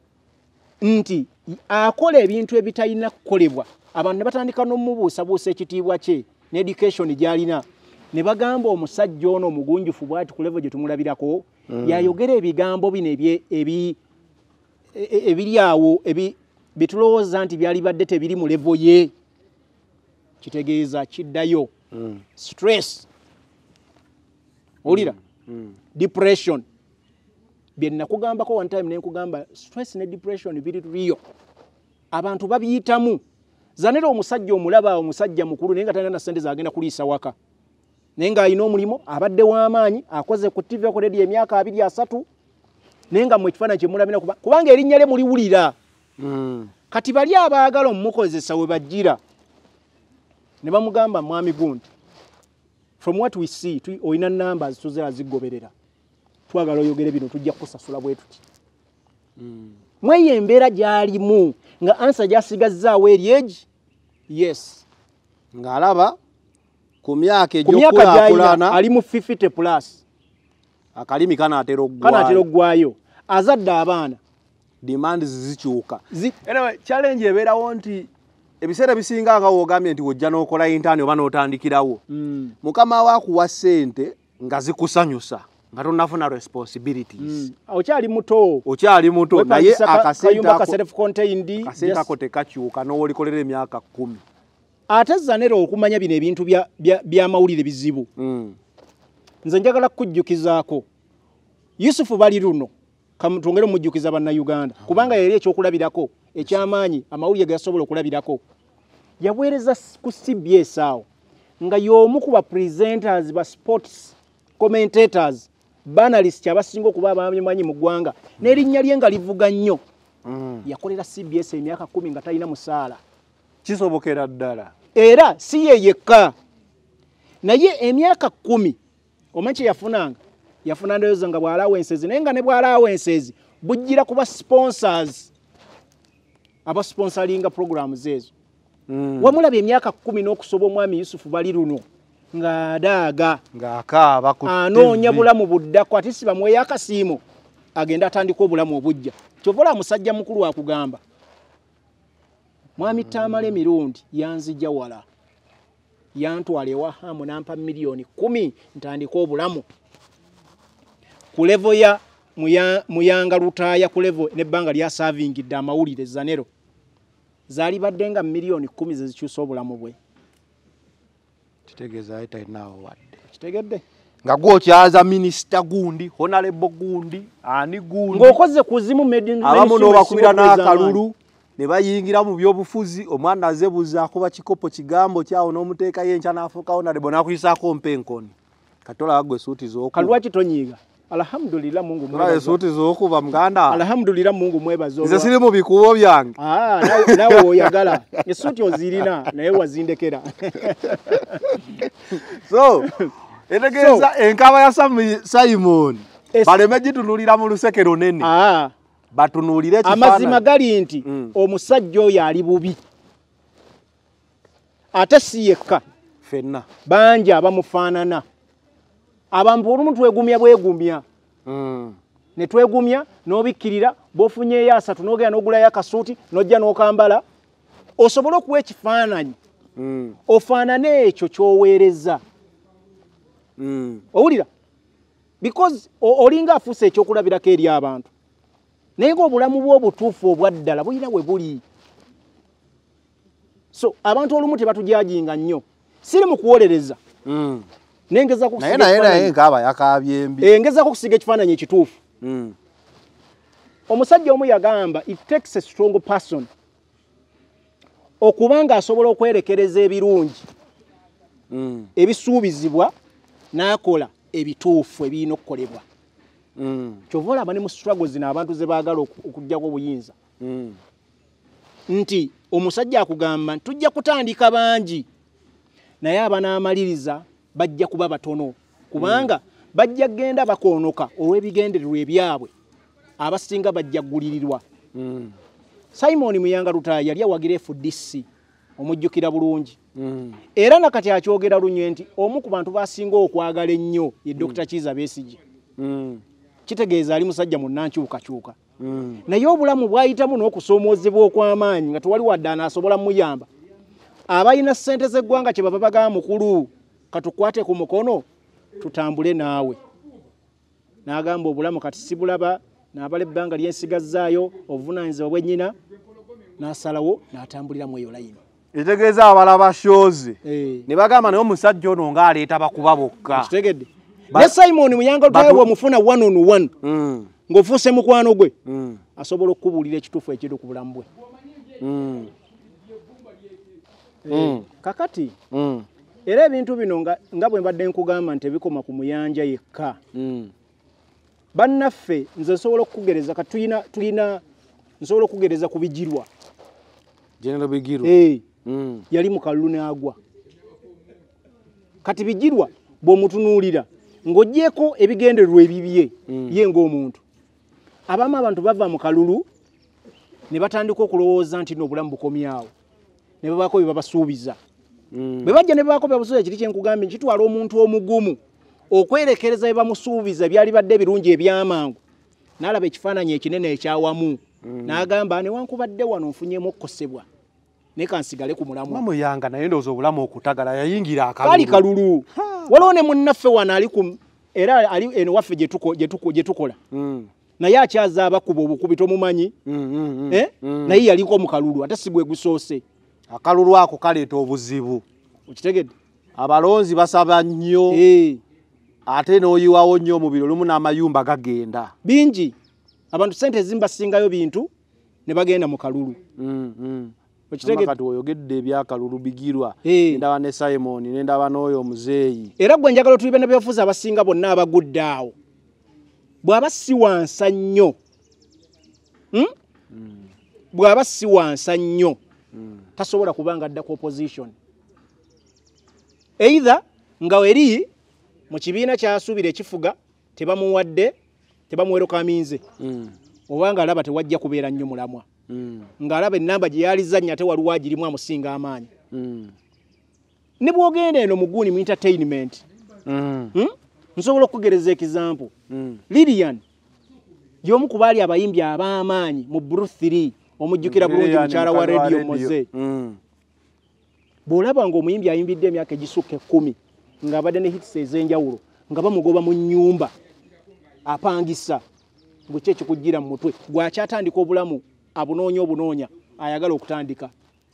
nti akola ebintu ebitalina kukolebwa abantu ne batandika n'omubuusabuusa ekitiibwa kye ne education gy'alina ne bagamba omusajja ono omugunjufu bw'ati ku level gye tumulabirako yayogera ebigambo bino ebye- ebi- e- e- ebiri awo ebi- bitulowooza nti byali badde tebiri mu level ye kitegeeza kiddayo stress olira depression bye nakugambako one time nenkugamba stress ne depression biri real abantu babiyitamu zanera omusajja omulaba omusajja mukulu naye nga talina na ssente zagenda kuliisa waka naye nga alina omulimu abadde w'amaanyi akoze ku tv ku radio emyaka abiri asatu naye nga mu ekifaananyi kyemulabina kuba- kubanga erinnya lye muliwulira Mm. kati bali abaagala omumukozesa we bajjira ne bamugamba mwami gundi from what we see tu- olina numbers tuzera zigoberera twagala oyogere bino tujja kukusasula bwe tuti mweyo embeera gy'alimu nga ansa gyasigazzaawo eri egi yes Ng'alaba ku myaka ku myaka gy'alina egy'okulaakulana ali mu fifty plus akalimi kanaatera kanaatera oggwayo. oggwayo azadde abaana Demand zikyuka. Zi- Anyway, challenge ebeerawo nti ebiseera bisinga nga woogambye nti wojja n'okola intaani oba n'otandikirawo. Mm. Mukama we akuwa ssente nga zikusanyusa nga tonnafuna responsibilities. Mm. okyali muto Okyali muto naye Wepangisa ka- akasente kayumba ka ako self contained akasente ako tekakyuka n'olikolera emyaka kkumi. ate zanera okumanya bino ebintu bya bya- by'amawulire bizibu Mm. nze njagala kukujjukizaako Yusufu bali luno kamutongere omujjukiza bannayuganda kubanga yali ekyokulabirako ekyamaanyi amawulire ge yasobola okulabirako yaweereza s- ku C B S awo nga y'omu ku ba presenters ba sports commentators banalist abasinga okuba abamanyi mu ggwanga n'erinnya lye nga livuga nnyo Mm. yakolera C B S emyaka kumi nga talina musaala Kisobokera ddala. era si ye yekka naye emyaka kumi omanyi kye yafunanga yafuna ndowooza nga bw'alawensezi naye nga ne bw'alawensezi bujjira kuba sponsors abasponsalinga programs ezo Mm. wamulaba emyaka kumi n'okusoba omwami Yusufu bali luno ng'adaaga Ng'akaaba ku anoonya T V. bulamu buddako ate si bamweyo akasiimo agenda atandika obulamu obujja kyova olaba musajja mukulu akugamba mwami Tamale emirundi yanzijja wala yantwala ewa hamu nampa miliyoni kumi ntandika obulamu ku levo ya muya, Muyanga Lutaaya ku levo n'ebbanga lya savingidde amawulire zanero zaali badde nga miliyoni kumi ze zikyusa obulamu bwe Kitegeeza aye talinaawo wadde. kitegedde Nga gwokyaza minisita gundi, honorable gundi, ani gundi. ng'okoze ku zimu made in- Abamu mainstream n'obakubira ezisobola okuweza n'akalulu ne bayingira mu byobufuzi omwana azebuza akuba kikopo kigambo kyawo n'omuteekayo enkya n'afuuka honorable n'akuyisaako mpenkoni. katola agwe suti zoku kalwachi tonyiga alhamdulillah Mungu mwebazo tola suti zoku ba muganda alhamdulillah Mungu mwebazo nze siri mu bikubo byange ah nawe nawe oyagala esuti ozirina naye wazindekera so etegeza so, enkaba ya Simon baleme gitunulira mu lusekero nene ah batunulire kifana amazima gali nti mm. omusajja oyo ali bubi ate siyeka fenna banja abamufaanana abantu olumu twegumya bwegumya mm. ne twegumya n'obikkirira b'ofunye asatu n'ogenda n'ogulayo akasuuti n'ojja n'okambala osobola okuwa ekifaananyi mm. ofaanane ekyo ky'oweereza mm. owulira because olinga afuuse ekyokulabirako eri abantu naye ng'obulamu bw'obutuufu obwaddala bulina we buli so abantu olumu tebatujajinga nnyo siri mu kuwolereza mm. nengeza kusiga naye naye nkaba yakabye mbi engeza kusiga ekifaananyi ekituufu mm. omusajja omu yagamba it takes a strong person okubanga asobola okwerekereza ebirungi mm. ebisuubizibwa n'akola ebituufu ebirina okukolebwa mm. kyova olaba ne mu struggles zino abantu ze baagala okuggyako obuyinza mm. nti omusajja akugamba tujja kutandika bangi naye abanaamaliriza bajja kuba batono kubanga mm. bajja genda bakoonoka olw'ebigendererwa ebyabwe abasinga bajja gulirirwa mm. Simon Muyanga Lutaya yali awagira F D C omujjukira bulungi mm. era nakati akyogera lunye nti omu ku bantu basinga okwagala ennyo ye Doctor mm. Kiza Besigye mm. kitegeeza ali musajja munnankyukakyuka mm. naye obulamu bwayitamu n'okusoomoozebwa okw'amaanyi nga tewali wadde anaasobola muyamba abalina ssente z'eggwanga kye baba bagamba mukulu katukwate ku mukono tutambule naawe n'agamba obulamu kati sibulaba n'abala ebbanga lyensigazzaayo obuvunaanyizibwa bwennyina n'asalawo n'atambulira mu eyo layini etegeeza abalaba shows eh. ne bagamba naye omusajja ono ng'aleeta bakuba bokka kitegedde ne Simon Muyanga Lutaya bw'omufuna one on one mm. ng'ofuuse mukwano gwe mm. asobola okukubuulira ekituufu ekiri ku bulamu bwe mm. eh. mm. kakati mm. era ebintu bino nga, nga bwe mbadde nkugamba nti ebikoma ku muyanja yekka mm. bannaffe nze nsobola okukugereza kati tulina tulina nsobola okukugereza ku Bijirwa General Bijirwa hey. mm. yali mu kalulu n'agwa kati Bijirwa bw'omutunuulira ng'oggyeko ebigendererwa ebibye mm. ye ng'omuntu abamu abantu bava mu kalulu ne batandika okulowooza nti n'obulamu bukomyawo ne babaako bye babasuubiza mm. bwe bajja ne babaako bye babasuubiza kiri kye nkugambye kitwala omuntu omugumu okwerekereza bye bamusuubiza byali badde ebirungi ebyamangu n'alaba ekifaananyi ekinene ekyawamu mm. n'agamba newankubadde wano nfunyemu okukosebwa naye kansigale ku mulamu Muyanga naye ndowooza obulamu okutagala yayingira akalulu kali kalulu waliwo ne munnaffe wano ali ku era ali eno waffe gye tukola mm. naye akyaza abakuba obukubi tomumanyi mm, mm, mm. eh? mm. naye yaliko mu kalulu ate si bwe gusoose akalulu ako kaleeta obuzibu okitegedde abalonzi basaba nnyo hey. ate n'oyiwawo nnyo omubiri olumu n'amayumba gagenda bingi abantu sente zimbasingayo bintu ne bagenda mu kalulu mm, mm. okitegedde oyogedde ebyakalulu Bijirwa hey. ndaba ne Simon nendaba n'oyo omuzeeyi era gwe njagala tulibe n'ebyofuzi abasinga bonna abagudde awo bw'aba si wansa nnyo hmm? mm. bw'aba si wansa nnyo mm. tasobola kubanga adda ku opposition either nga eri mu kibiina kyasuubira ekifuga tebamuwadde tebamuwerokaminze mm. obanga alaba tewajja kubeera nnyo mulamwa mm. ng'alaba ennamba gye yalizannya ate waliwo agirimu amusinga amaanyi mm. ne bw'ogenda eno muguuni mu entertainment mm. hmm? nsobola okugereza ekizampo mm. Lilian y'omu ku baali abayimbi ab'amaanyi mu Bruce three omujjukira bulungi mukyala wa radio Moze mm. bw'olaba ng'omuyimbi ayimbidde emyaka egisukka ekkumi ng'abadde ne hits ez'enjawulo nga bamugoba mu nnyumba apangisa bwe kye kikujjira mu mutwe gwakyatandika obulamu abunoonya obunoonya ayagala okutandika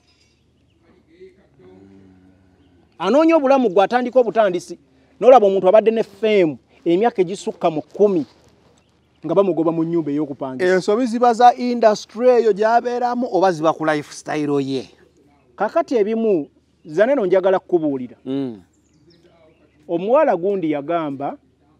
anoonya obulamu gwatandika obutandisi n'olaba omuntu abadde ne feemu emyaka egisukka mu kkumi nga bamugoba mu nnyumba ey'okupangisa ensobi ziba za industry eyo gy'abeeramu oba ziba ku lifestyle ye kakati ebimu zaneno njagala kukubuulira mm. omuwala gundi yagamba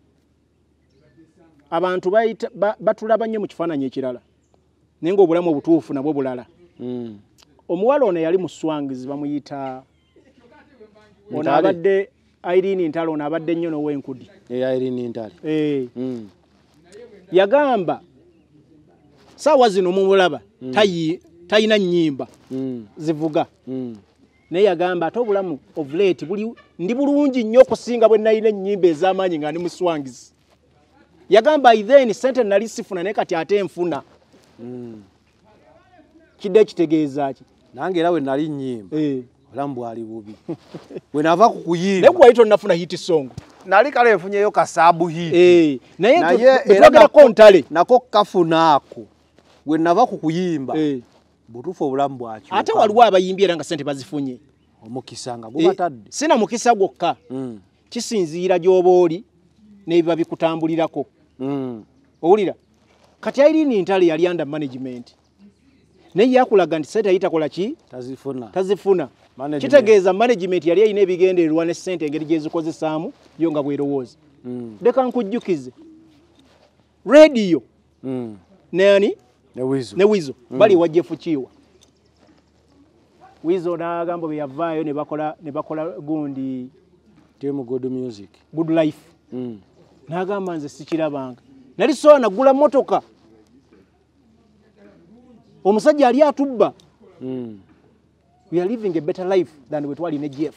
abantu bayita ba, batulaba nnyo mu kifaananyi ekirala naye ng'obulamu obutuufu nabwo bulala. Mm. Omuwala ono yali mu Swangizi bamuyita ono abadde Irene Ntale ono abadde nnyo n'ow'enkudi. Eya Irene Ntale. Eh. Mm. Yagamba saawa zino mumulaba mm. tayi tayina nnyimba mm. zivuga. Mm. Naye yagamba ate obulamu of late buli ndi bulungi nnyo okusinga bwe nayina ennyimba ez'amaanyi nga ndi mu Swangizi. Yagamba then sente nali sifuna naye kati ate nfuna. Mm. Kidde kitegeeza ki? Nange era we nali nnyimba. Eh. Obulamu bwali bubi. We nava ku kuyimba. Naye gwali nafuna hit song. Nali kale nfunyeyo kasaabu hit. Eh. Naye era twagala Ntale. Nako kafunaako. We nava ku kuyimba. Eh. Butufu obulamu bwaki. Ate waliwo abayimbi era nga sente bazifunye. Omukisa nga gubatadde. E, sina mukisa gwokka. Mm. Kisinziira gy'oba oli n'ebiba bikutambulirako. Mm. Owulira? Kati Irene Ntale yali under management. Naye yakulaga nti sente ayitakola ki? Tazifuna. Tazifuna. Kitegeeza management yali ayina ebigendererwa ne sente engeri gye zikozesaamu yo nga bw'erowooza. Mm. Leka nkujjukize. Radio. Mm. Nani? Ne Wizo. Ne Wizo. Mm. Bali wajje fukiwa. Wizo n'agamba bwe yavaayo ne bakola ne bakola gundi Team Good Music. Good Life. Mm. N'agamba nze sikirabanga. Nali soa nagula motoka. Omusajja ali atubba. Mm. We are living a better life than we twali ne Jeff.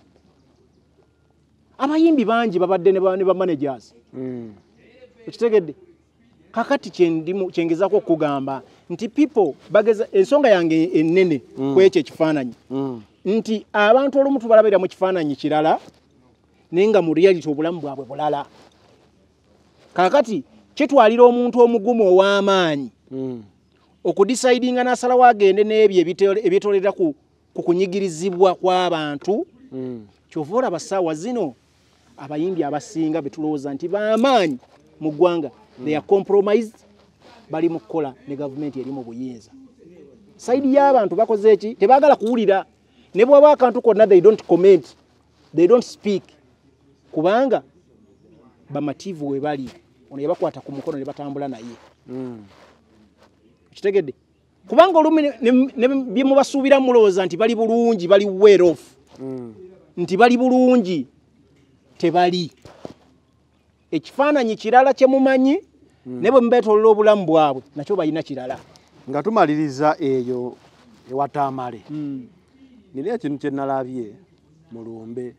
Abayimbi bangi babadde ne ba ne ba managers. Mm. Ukitegedde? Kakati kyendimu kyengezako okugamba nti people bageza ensonga yange ennene mm. kwekyo ekifaananyi. Mm. Nti abantu olumu tubalabira mu kifaananyi kirala nenga mu reality obulamu bwabwe bulala. Kakati kitwalira omuntu omugumu ow'amaanyi Mm. okudecidinga n'asalawo agende n'ebyo ebyetolera ku kukunyigirizibwa kw'abantu. Mm. Kyova olaba ssaawa zino abayimbi abasinga betulowooza nti b'amaanyi mu ggwanga mm. they are compromised bali mu kukola ne gavumenti eri mu buyinza. Saidi y'abantu bakoze eki tebaagala kuwulira ne bw'aba akantu konna they don't comment they don't speak kubanga bamativu we bali ono yabakwata ku mukono ne batambula naye. Mm. Kitegedde kubanga olumu ne bye mubasuubira mulowooza nti bali bulungi bali well off. Mm. Nti bali bulungi tebali. Ekifaananyi kirala kye mumanyi mm. ne bwe mubeetolola obulamu bwabwe nakyo balina kirala. Nga tumaliriza eyo ewatamale. Mm. Nina ekintu kye nalabye mu lumbe.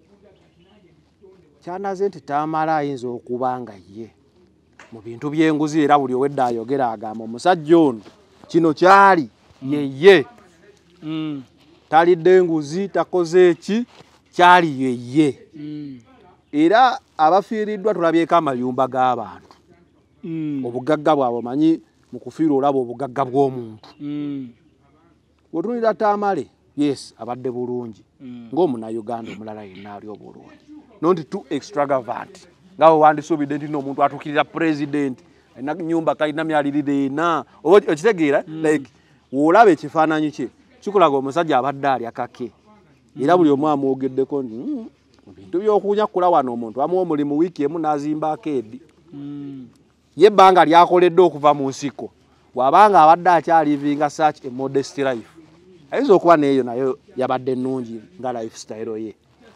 Kyanaze nti Tamale ayinza okuba nga ye mu bintu by'enguzi era buli owedde ayogera agamba omusajja ono kino kyali mm. yeye. Mm. Talidde enguzi takoze eki kyali yeye. Mm. Era abafiiriddwa tulabyeko amayumba g'abantu. Mm. Obugagga bwabwe omanyi mu kufiirwa olaba obugagga bw'omuntu. Mm. Bw'otunulira Tamale yes abadde bulungi mm. ng'omunnayuganda omulala yenna ali obulungi. Not too extravagant. Ngawe wandisuubidde nti n'omuntu atuukirira president alina nnyumba kalina myalirire ena oba okitegeera mm. like w'olaba ekifaananyi kye kikulaga omusajja abadde alya kake era buli omu amwogeddeko nti mm, bintu by'okunyakula wano omuntu amuwa omulimu wiiki emu n'azimba akeedi. Mm. Ye ebbanga lyakoledde okuva mu nsiko bw'abanga abadde akyalivinga such a modest life ayinza okuba n'eyo nayo yabadde nnungi nga lifestyle ye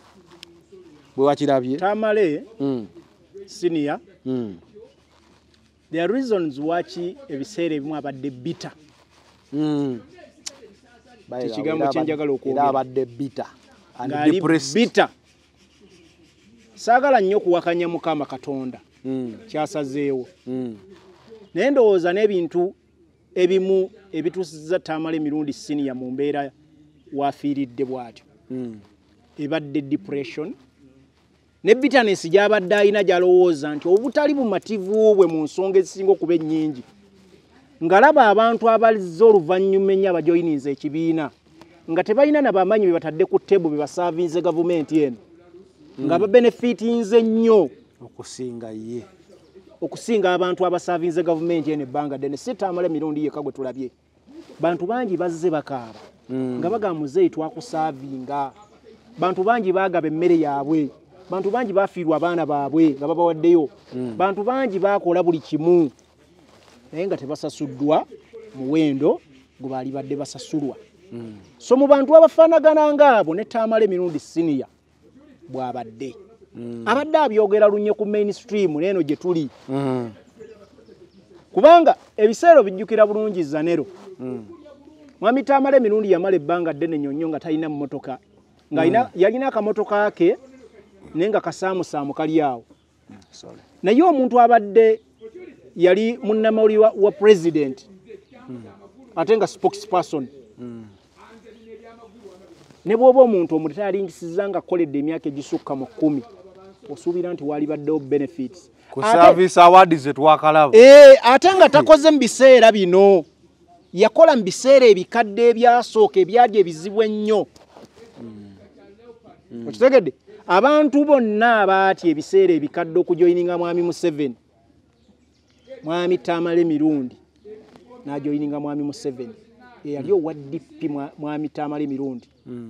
bwe wakirabye. Tamale mm. senior mm. there are reasons waki ebiseera ebimu abadde bitter. Mm. Kikigambo kyenjagala okwogera. Era abadde bitter and ngali depressed. Bitter. Saagala nnyo kuwakanya Mukama Katonda mm. kyasazeewo. mm. Naye ndowooza n'ebintu ebimu ebituusizza Tamale mirundi senior mu mbeera wafiiridde bw'atyo. mm. Ebadde depression ne bitterness gy'abadde alina gy'alowooza nti obutali bumativu bwe mu nsonga ezisinga okuba ennyingi. Ngalaba abantu abalizza oluvannyuma ennyo abajoyininze ekibiina nga tebalina na bamaanyi be batadde ku ttebo be basaavinze gavumenti eno mm. nga babenefitinze nnyo okusinga ye okusinga abantu abasaavinze gavumenti eno ebbanga ddene. Si Tamale mirundi yekka gwe tulabye bantu bangi bazze bakaaba mm. nga bagamba muzeeyi twakusaavinga. Bantu bangi baagaba emmere yaabwe bantu bangi bafiirwa abaana baabwe nga babawaddeyo bantu bangi bakola buli kimu naye nga tebasasuddwa muwendo gwe baali badde basasulwa so mu bantu abafaanagana ngaabo ne Tamale Mirundi senior bw'abadde abadde abyogera lunye ku mainstream n'eno gye tuli kubanga ebiseera bijjukira bulungi Zanero mwami Tamale Mirundi yamala ebbanga ddene nnyonnyo nga talina mmotoka nga yalina akamotoka ke naye nga kasaamusaamu kali awo naye omuntu abadde yali munnamawulire wa, wa president ate nga spokesperson ne bw'oba omuntu omuleta alingisiza nga akoledde emyaka egisukka mu kkumi osuubira nti wali baddewo benefits ku service awards zetwakalaba eh ate nga takoze mu biseera bino yakola mu biseera ebikadde ebyasooka ebyali ebizibu ennyo okitegedde abantu bonna abaati ebiseera ebikadde okujoyininga mwami Museveni mwami Tamale Mirundi n'ajoyininga mwami Museveni eyali owa D P mwami Tamale Mirundi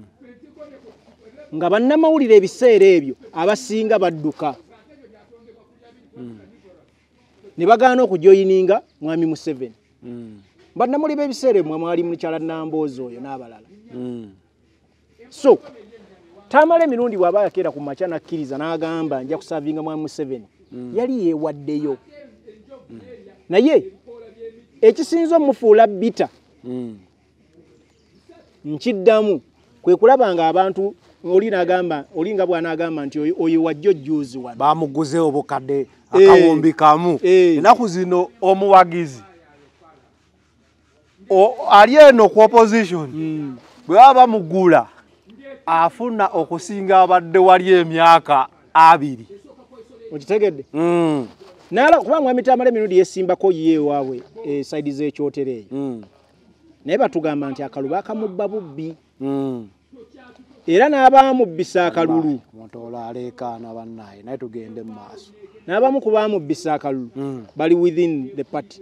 nga bannamawulire ebiseera ebyo abasinga badduka ne bagaana okujoyininga mwami Museveni bannamawulire ebiseera ebyo mwali mukyala Namboozi oyo n'abalala so Tamale Mirundi bw'aba yakeera ku makya n'akkiriza n'agamba nja kusavinga mwami Museveni yali yeewaddeyo naye ekisinza omufuula bita nkiddamu kwe kulabanga abantu oli n'agamba oli nga bw'anaagamba nti oyo wajjo jjuuzi wano bamuguze obukadde akawumbi kamu ennaku zino omuwagizi ali eno ku opposition bwe baba bamugula afuna okusinga abadde wali emyaka abiri okitegedde nala kuba mwami Tamale Mirundi yesimbako yiye waabwe side z'ekyotereeyo naye batugamba nti akaluba akamubba bubbi era n'abaamubbisa akalulu motola alekaana bannaye naye tugende mu maaso n'abamu ku baamubbisa akalulu bali within the party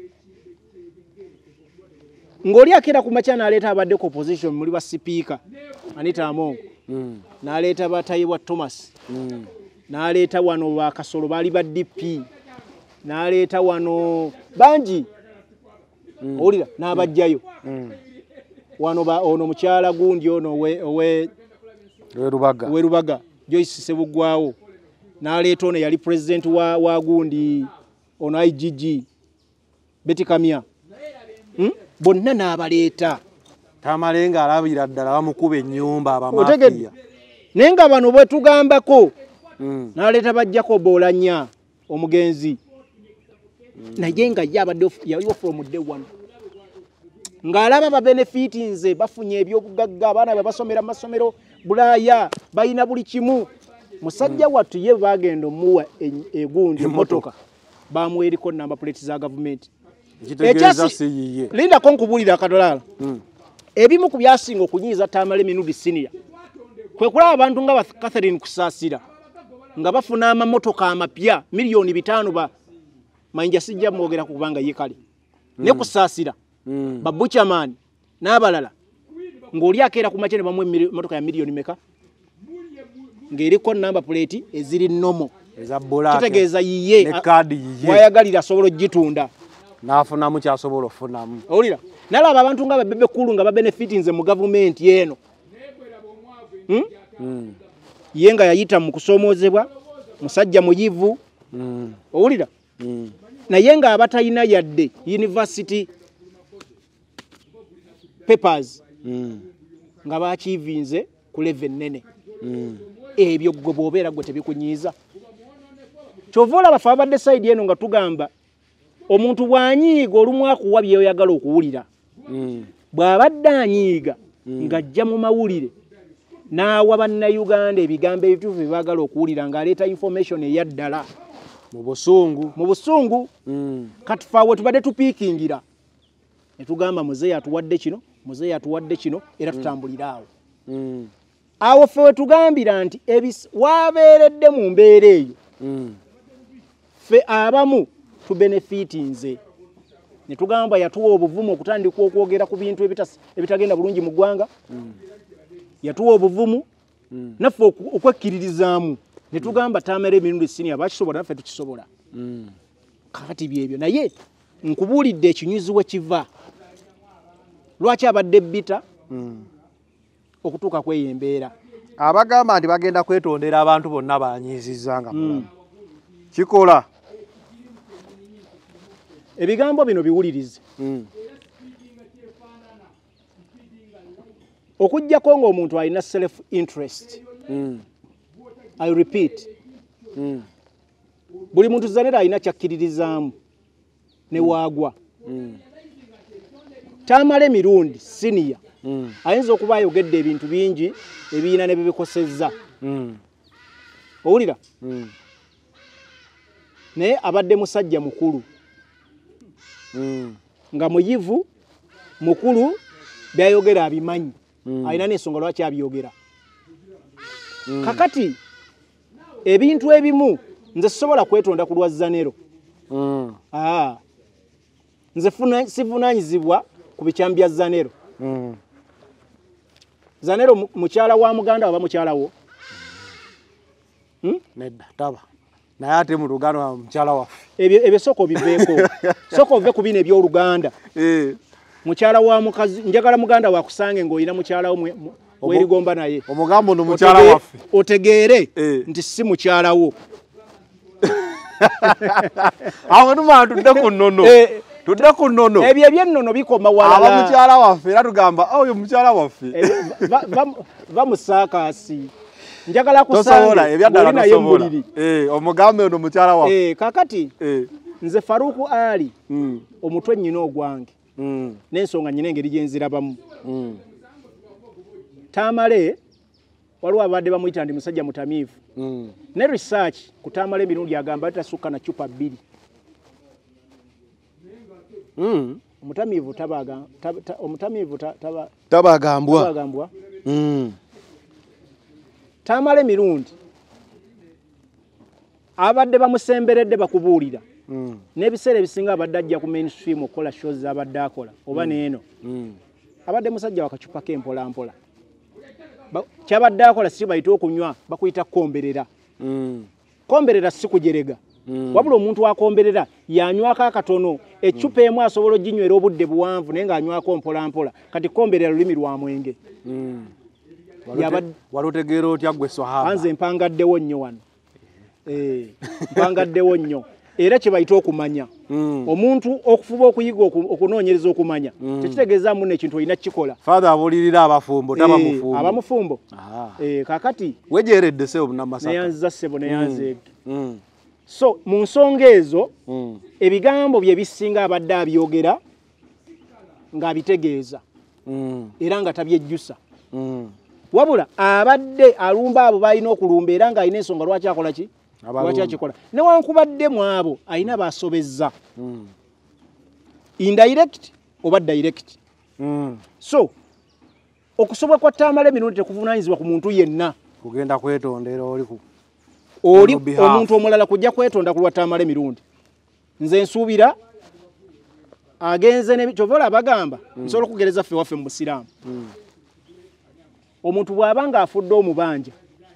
ng'oli akeera ku makya n'aleeta abadde ku opposition muli ba sipiika Anita Amongo n'aleeta batayibwa Thomas n'aleeta wano bakasolo baali ba D P n'aleeta wano bangi owulira n'abajjayo wano ono mukyala gundi ono owe Rubaga we Rubaga Joyce Sebugwawo n'aleeta ono yali president wa, wa gundi ono I G G Betty Kamya hmm? bonna n'abaleeta Tamale nga alabira ddala bamukuba ennyumba abamafiya naye nga bano bwe tugambako n'aleeta bajjako Bolanya omugenzi naye nga ye abadde yaliwo from day one ng'alaba ba benefit nze bafunye ebyobugagga abaana be basomera mu masomero Bulaaya balina buli kimu musajja wattu ye bagenda omuwa egundi emmotoka bamuweriko number plate za government ekitegeeza si yiye linda ko nkubulira akadolala ebimu ku byasinga okunyiiza Tamale Mirundi senior kwe kulaba abantu nga ba Catherine Kusaasira nga bafuna amamotoka amapya miliyoni bitano ba mayinja sijja mwogera kubanga ye kale ne Kusaasira babuchamani n'abalala ng'oli akeera ku makya ne bamwe motoka ya miliyoni meka ng'eriko number plate eziri nomo eza bulaka kitegeeza yiye ne kadi yiye wayagalira asobola ogitunda n'afunamu kyasobola ofunamu owulira nalaba abantu nga babebe kulu nga babenefitinze mu gavumenti eno hmm? mm. ye nga yayita mu kusomoozebwa musajja muyivu mm. owulira mm. naye nga abatalina yadde university papers mm. nga bakivinze ku level nene mm. ebyo gwe bw'obeera gwe tebikunyiiza kyova olaba fe abadde side eno nga tugamba omuntu bw'anyiiga olumu akuwa byoyagala okuwulira mm. bw'abadde anyiiga mm. ng'ajja mu mawulire n'awa bannayuganda ebigambo ebituufu bye baagala okuwulira ng'aleeta information eyaddala mu busungu mu busungu mm. kati faawe tubadde tupiikingira ne tugamba muzeeyi atuwadde kino muzeeyi atuwadde kino era tutambulira awo mm. awo ffe we tugambira nti wabeeredde mu mbeera eyo mm. ffe abamu tubenefitinze ne tugamba yatuwa obuvumu okutandika okwogera ku bintu ebitagenda bulungi mu ggwanga mm. yatuwa obuvumu mm. naffe okwekkiririzaamu ne tugamba Tamale Mirundi senior bakisobola naffe tukisobola kakati byebyo naye nkubuulidde ekinyuzi we kiva lwaki abadde bita okutuuka kweyo embeera abagamba nti bagenda kwetondera abantu bonna banyiizizza nga mulamu kikola ebigambo bino biwulirize okujjako ng'omuntu alina self interest I repeat buli muntu zanera alina kyakkiririzaamu ne waagwa Tamale Mirundi senior ayinza okuba ayogedde ebintu bingi ebiina ne bibikosezza owulira naye abadde musajja mukulu nga muyivu mukulu byayogera abimanyi alina n'ensonga lwaki abyogera kakati ebintu ebimu nze sisobola kwetonda ku lwa Zanero nze sivunaanyizibwa ku bikyambi bya Zanero Zanero mukyala wa muganda oba mukyala wo nedda taba naye ate mu lugano wa mukyala waffe ebyo ebyo soko biveeko soko ove ku bino eby'oluganda mukyala wa mukazi njagala muganda wakusange ng'olina mukyala wo werigomba naye omugambo no mukyala waffe otegeere nti si mukyala wo awo numa tudde ku nnono tudde ku nnono ebyo eby'ennono bikoma walala aba mukyala waffe era tugamba oyo mukyala waffe bamusaakaasi njagala kusange ebyaddala tosobola omugambe ono mukyala waffe kakati nze Faruku Ali omutwe nnyina ogwange n'ensonga nnyina engeri gye nzirabamu Tamale waliwo abadde bamuyita ndi musajja mutamiivu ne research ku Tamale Mirundi agamba tasukka na cupa bbiri omutamiivu omutamiivu tabagambwa Tamale Mirundi abadde bamusemberedde bakubuulira n'ebiseera ebisinga abadde ajja ku mainstream okukola shows abadde akola oba neeno abadde musajja wakacupa k'empolampola kyabadde akola si bayita okunywa bakuyita komberera komberera si kujerega wabula omuntu akomberera yanywako akatono ecupa emu asobola oginywera obudde buwanvu naye ng'anywako mpolampola kati komberera lulimi lwa mwenge walotegeera otya ggwe Swahaba anze mpangaddewo nnyo wano mpangaddewo nnyo era kye bayita okumanya omuntu okufuba okuyiga okunoonyereza okumanya tekitegeeza muno ekintu olina kukikola father abulirira abafumbo taba mufumbo abamufumbo kakati wejeeredde sebo namasaka neyanza sebo neyanze so mu nsonga ezo ebigambo bye bisinga abadde abyogera ng'abitegeeza era nga tabyejjusa wabula abadde alumba abo balina okulumba era ng'alina ensonga lwaki akola ki lwaki akikola newankubadde mu abo alina basobezza indirect oba direct so okusobwa kwa Tamale Mirundi tekuvunaanyizibwa ku muntu yenna kugenda kwetondera oli ku oli omuntu omulala kujja kwetonda ku lwa Tamale Mirundi nze nsuubira agenze ne kyovola abagamba nsobola okugereza ffe waffe mu busiraamu omuntu bw'aba ng'afudde omubanja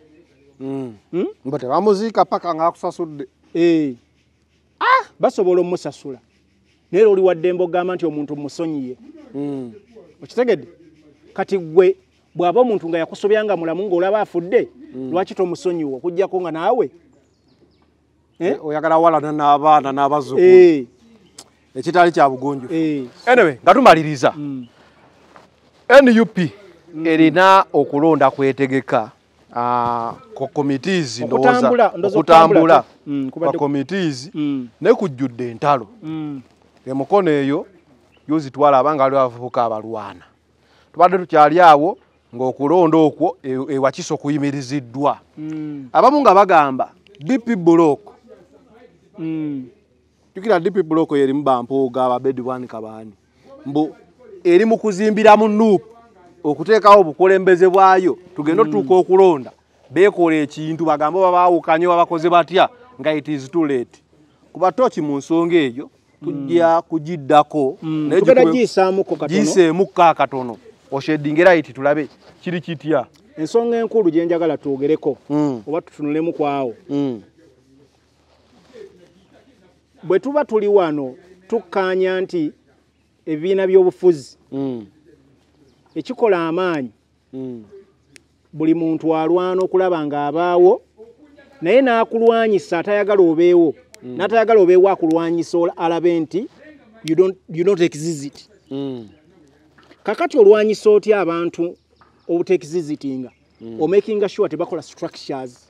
mbo tebamuziika paka ng'akusasudde basobola omusasula naye oli waddembe ogamba nti omuntu musonyiye okitegedde kati gwe bw'aba omuntu nga yakusobyanga mulamu ng'olaba afudde lwaki tomusonyiwa okuggyako nga naawe oyagala walana n'abaana n'abazzukulu ekitali kya bugunjufu anyway nga tumaliriza N U P erina okulonda kwetegeka ku committees ndowooza okutambula kwa committees ne kujjudde entalo emukono eyo yozitwala abanga ali abavubuka abalwana tubadde tukyali awo ng'okulonda okwo ewakiso okuyimiriziddwa abamu nga bagamba D P block tukira D P block yerimu bampuuga ababedi bwani kabaani mbu eri mu kuzimbira mu nuupu okuteekawo obukulembeze bwayo tugenda otuuka okulonda beekola ekintu bagamba babaawukanye babakoze batya nga it is too late kuba toki mu nsonga eyo tujja kugiddako giyiseemukko akatono oshedingera iti tulabe kiri kitya ensonga enkulu gye njagala twogereko mm. oba tutunulemu kwawo mm. bwe tuba tuli wano tukkaanya nti ebibiina by'obufuzi mm. ekikola amaanyi mm. buli muntu alwana okulaba ng'abaawo naye n'akulwanyisa atayagala obeewo mm. n'atayagala obeewo akulwanyisa alabe nti you don't, you don't exist mm. kakati olwanyisa otya abantu obuteekizizitinga mm. omakinga sure tebakola structures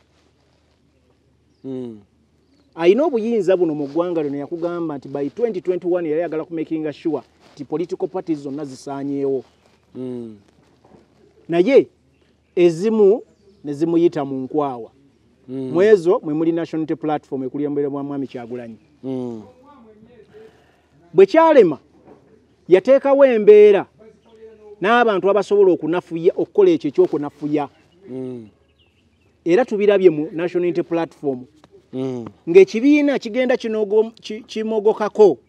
mm. ayina obuyinza buno mu ggwanga lino yakugamba nti by twenty twenty-one yali yagala kumakinga sure ti political parties zonna zisaanyeewo mm. naye ezimu ne zimuyita mu nkwawa mm. mwezo mwe muli National Unity Platform ekulembera mwa Mwami Kyagulanyi mm. bwe kyalema yateekawo embeera n'abantu abasobola okunafuya okukola ekyo ekyokunafuya mm. era tubirabye mu National Unity Platform mm. ng'ekibiina kigenda kinogo kimogokako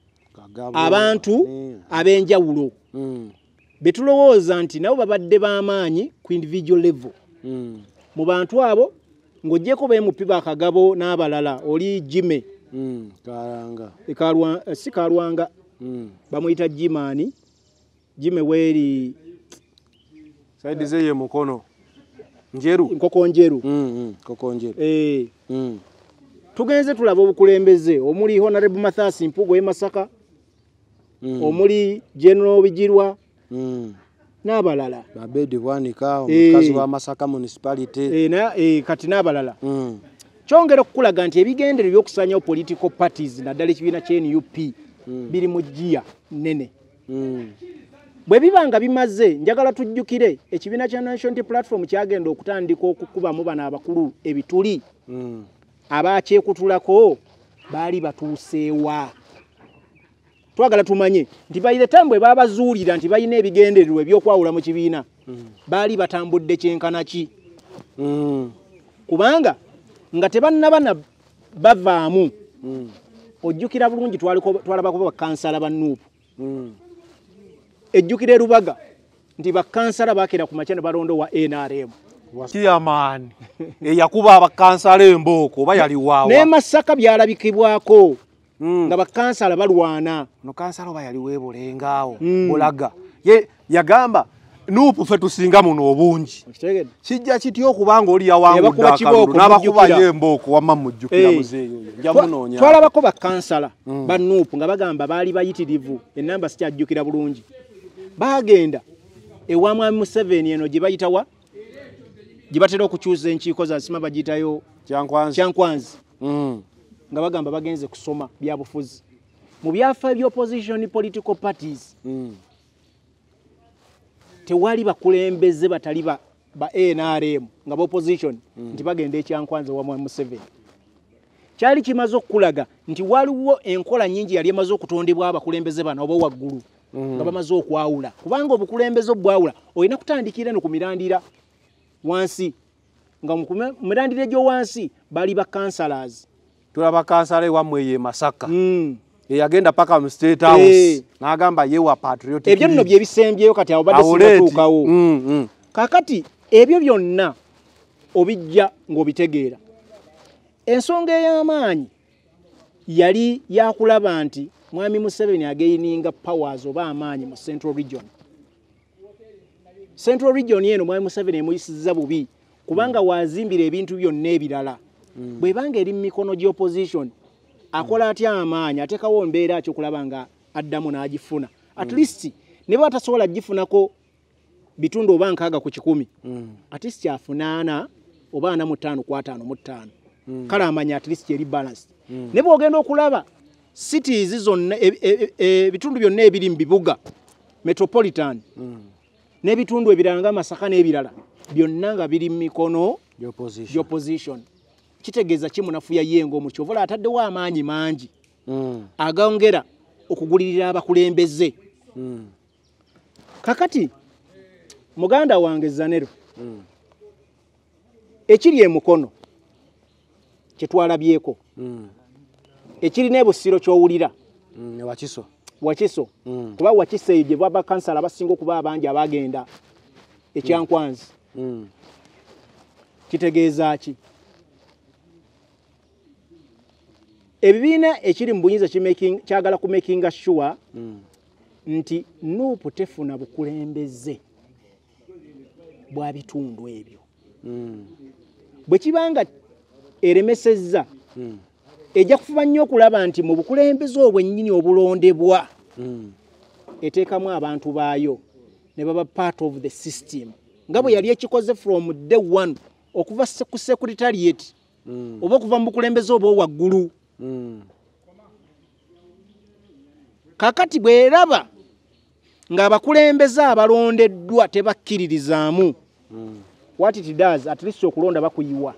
abantu mm. ab'enjawulo mm. betulowooza nti nabo babadde b'amaanyi ku individual level mm. mu bantu abo ng'oggyeko be mupiba akagabo n'abalala oli Jime mm. Kalanga ekalwa si Kalwanga mm. bamuyita Jimani Jime weri saidi zeye mukono njeru nkoko njeru mm mm koko njeru eh mm. tugenze tulaba obukulembeze omuli Honorable Mathas Mpugo e Masaka mm. omuli General Bijirwa mm. n'abalala Babedi Bwanika omukazi wa Masaka municipality eh na eh kati n'abalala mm. kyongera okukulaga nti ebigendero by'okusanyawo political parties naddala ekibiina kya N U P mm. biri mu jjiya nnene mm. bwe bibanga bimaze njagala tujjukire ekibiina kya National Unity Platform kyagenda okutandika okukubamu bano abakulu ebituli mm. abakyekutulako baali batuuseewa twagala tumanye nti by the time bwe babazuulira nti balina ebigendererwa ebyokwawula mu kibiina mm. baali batambudde kyenkana ki mm. kubanga nga tebannabana bavaamu mm. ojjukira bulungi twalabako bakansala ba N U P mm. ejjukire Rubaga nti bakansala bakera ku machano balondo wa N R M chairman eyakuba abakansala embooko oba yali waawa ne Masaka byalabikibwako mm. nga bakansala balwana no kansala oba yali webolengaawo mm. bulaga ye yagamba N U P fe tusinga muno obungi kijja kityo okubanga oli yawangudde akalulu n'abakuba yembooko wamma mujjukira hey. muzeeyo nja munoonya twalabako bakansala mm. ba N U P nga bagamba baali bayitirivu enamba sikyajjukira bulungi bagenda ewa Mwami Museveni eno gye bayitawa gye batera okukyusa enkiiko za nsima bagiyitayo kyankwanzi kyankwanzi mm. nga bagamba bagenze kusoma byabufuzi mu byafa bya opposition political parties mm. tewali bakulembeze batali ba ba N R M nga opposition mm. nti bagenda ekyankwanzi wa Mwami Museveni kyali kimaze okulaga nti waliwo enkola nyingi yali emaze okutondebwa abakulembeze bano obo waggulu mm. nga bamaze okwawula kubanga obukulembeze obwawula olina kutandikira no ku mirandira wansi nga mu mirandira gyo wansi bali ba councillors tulaba kansala wamwe ye Masaka mm. eyagenda paka mu State House hey. n'agamba yewa patriotic ebyo nno bye bisembyeyo kati abo badde sinatuukawo mm, mm. kakati ebyo byonna obijja ng'obitegeera ensonga ey'amaanyi yali yakulaba nti Mwami Museveni againinga powers oba amaanyi mu Central Region Central Region yeno Mwami Museveni emuyisizza bubi kubanga wazimbira ebintu byonna ebirala mm. bwe banga eri mikono gye opposition akola atya amaanyi atekawo mbeera kyokulaba nga addamu n'agifuna at mm. least ne batasobola gifunako bitundu oba nkaaga ku kikumi mm. at least afunaana oba ana mu ttaano ku ataano mu ttaano mm. kale amanya at least eri balance mm. ne bw'ogenda okulaba cities zonna ebitundu byonna ebiri mu bibuga metropolitan mm. n'ebitundu ebirala nga Masaka n'ebirala byonna nga biri mu mikono gy'opposition kitegeeza kimunafuya yengo mu kyovola ataddewo amaanyi mangi mm. agongera okugulirira abakulembeze mm. kakati muganda wange Zanero mm. ekiri emukono kyetwalabyeko mm. ekiri n'ebusiro kyowulira mm. wakiso wakiso mm. kuba wakiso gye baba kansala abasinga okuba abangi abagenda ekyankwanzi Mm. Kitegeeza ki? Ebibiina ekiri mu buyinza kyagala ku making sure Mm. nti Nuupu tefuna bukulembeze bwa bitundu ebyo. Mm. Bwe kibanga eremesezza Mm. ejja kufuba nnyo okulaba nti mu bukulembeze obwennyini obulondebwa Mm. eteekamu abantu baayo ne baba part of the system nga bwe yali ekikoze from day one okuva ku secretariat Mm. oba okuva mu bukulembeze obwo waggulu. Mm. Kakati bweraba ng'abakulembeze abalondeddwa tebakkiririzaamu Mm. what it does at least okulonda bakuyiwa.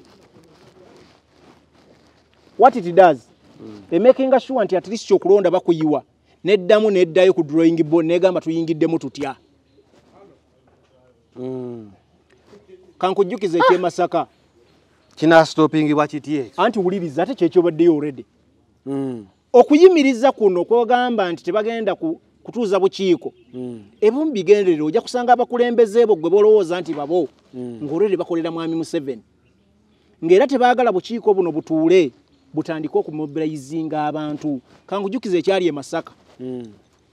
What it does mm. making sure nti at least okulonda bakuyiwa neddamu neddayo ku drawing board negamba tuyingiddemu tutya. Mm. Kankujjukiza ekye Masaka Kina stopping bwa kitye. anti wuliriza ate kyekyo baddeyo already. Mm. Okuyimiriza kuno kwogamba nti tebagenda ku, kutuuza bukiiko Mm. ebimu bigenderera ojja kusanga abakulembeze bo gwe bolowooza nti babo Mm. ng'olwedde bakolera mwami Museveni ng'era tebaagala bukiiko buno butuule butandike okumobilizinga abantu. Kankujukiza ekyali e Masaka Mm.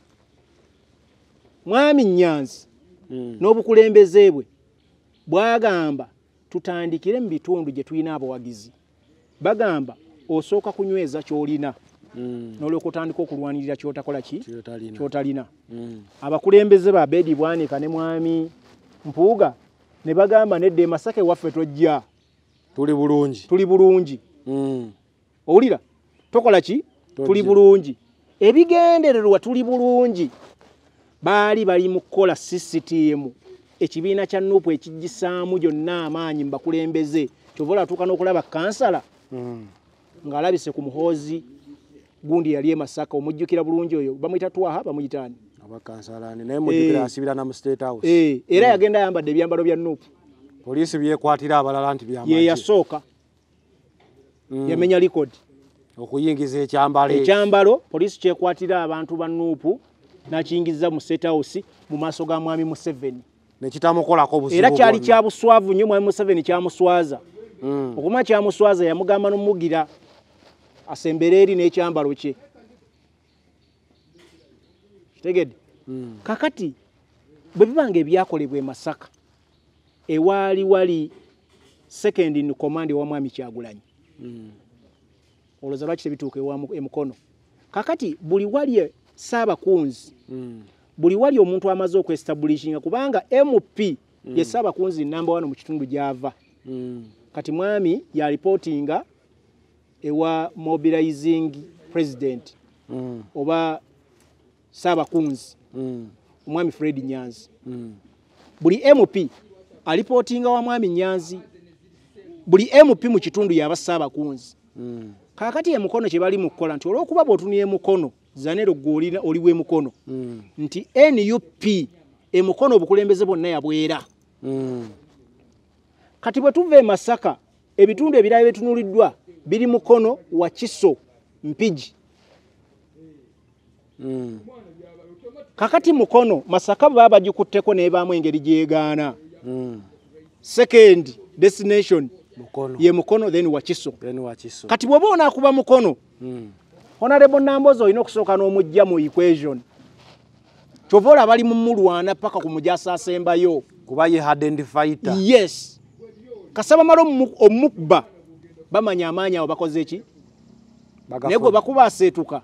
mwami Nyanzi Mm. n'obukulembeze bwe bwagamba tutandikire mu bitundu gye tulina abawagizi. Bagamba osooka kunyweza ky'olina Mm. n'olyoka otandika okulwanirira ky'otakola ki Kyotalina. ky'otalina. Mm. Abakulembeze ba Bedi Bwanika ne mwami Mpuuga ne bagamba nedde e Masaka ewaffe tojja Tuli bulungi. tuli bulungi. Mm. Owulira tokola ki Tojja. tuli bulungi. Ebigendererwa tuli bulungi baali bali mu kukola sisitimu ekibiina kya Nuupu ekigisaamu gyonna amaanyi mbakulembeze kyova olatuuka n'okulaba kansala Mm. ng'alabise ku muhoozi gundi yali e Masaka omujjukira bulungi oyo bamuyita Twaha bamuyitaani Abakansalani naye mujjukira Eh. asibira na mu State House. eh era yagenda ayambadde ebyambalo bya Nuupu Poliisi byekwatira abalala nti byamaje. ye yasooka Mm. yamenya likodi Okuyingiza ekyambalo. ekyambalo poliisi kyekwatira abantu ba Nuupu n'akiyingiza mu State House mu maaso ga mwami Museveni Ne kitamukolako buzibu. era kyali bwonna. kya buswavu nnyo mwami Museveni kyamuswaza. Mm. Okuma kyamuswaza yamugamba n'omugira asembere eri n'ekyambalo kye. Kitegedde? Mm. Kakati bwe bibanga ebyakolebwa e Masaka ewaali wali second in command wa mwami Kyagulanyi. Mm. Olowooza lwaki tebituuka ewa- e Mukono. Kakati buli wali Ssaabakunzi Mm. buli wali omuntu amaze okwestablishinga kubanga M P mm. ye Ssaabakunzi number one mu kitundu gy'ava. Mm. Kati mwami ya reportinga ewa mobilizing president Mm. oba Ssaabakunzi Mm. omwami Fred Nyanzi. Mm. Buli M P alipotinga wa mwami Nyanzi. Buli M P mu kitundu yaba Ssaabakunzi. Mm. Kakati e Mukono kye bali mu kukola nti olw'okuba bw'otunie Mukono zanero gw'olina oliwe Mukono Mm. nti N U P e Mukono obukulembeze bwonna yabwera. Mm. Kati bwe tuva e Masaka ebitundu ebirala bitunuliddwa biri Mukono wa Kiso Mpigi. Mm. Kakati Mukono Masaka baba gikutteko n'ebaamu engeri gyegaana. Mm. Second destination Mukono. ye Mukono then wa Kiso. Then wakiso. Kati bw'oba onaakuba Mukono Mm. Honorable Nambozo olina okusooka n'omujja mu equation. Kyova olaba bali mu mulwana paka ku Mujaasa asembayo. Kuba ye identified. Yes. Kasaba malo omukba bamanya amaanyi awo bakoze eki? Naye gwe bakuba aseetuka.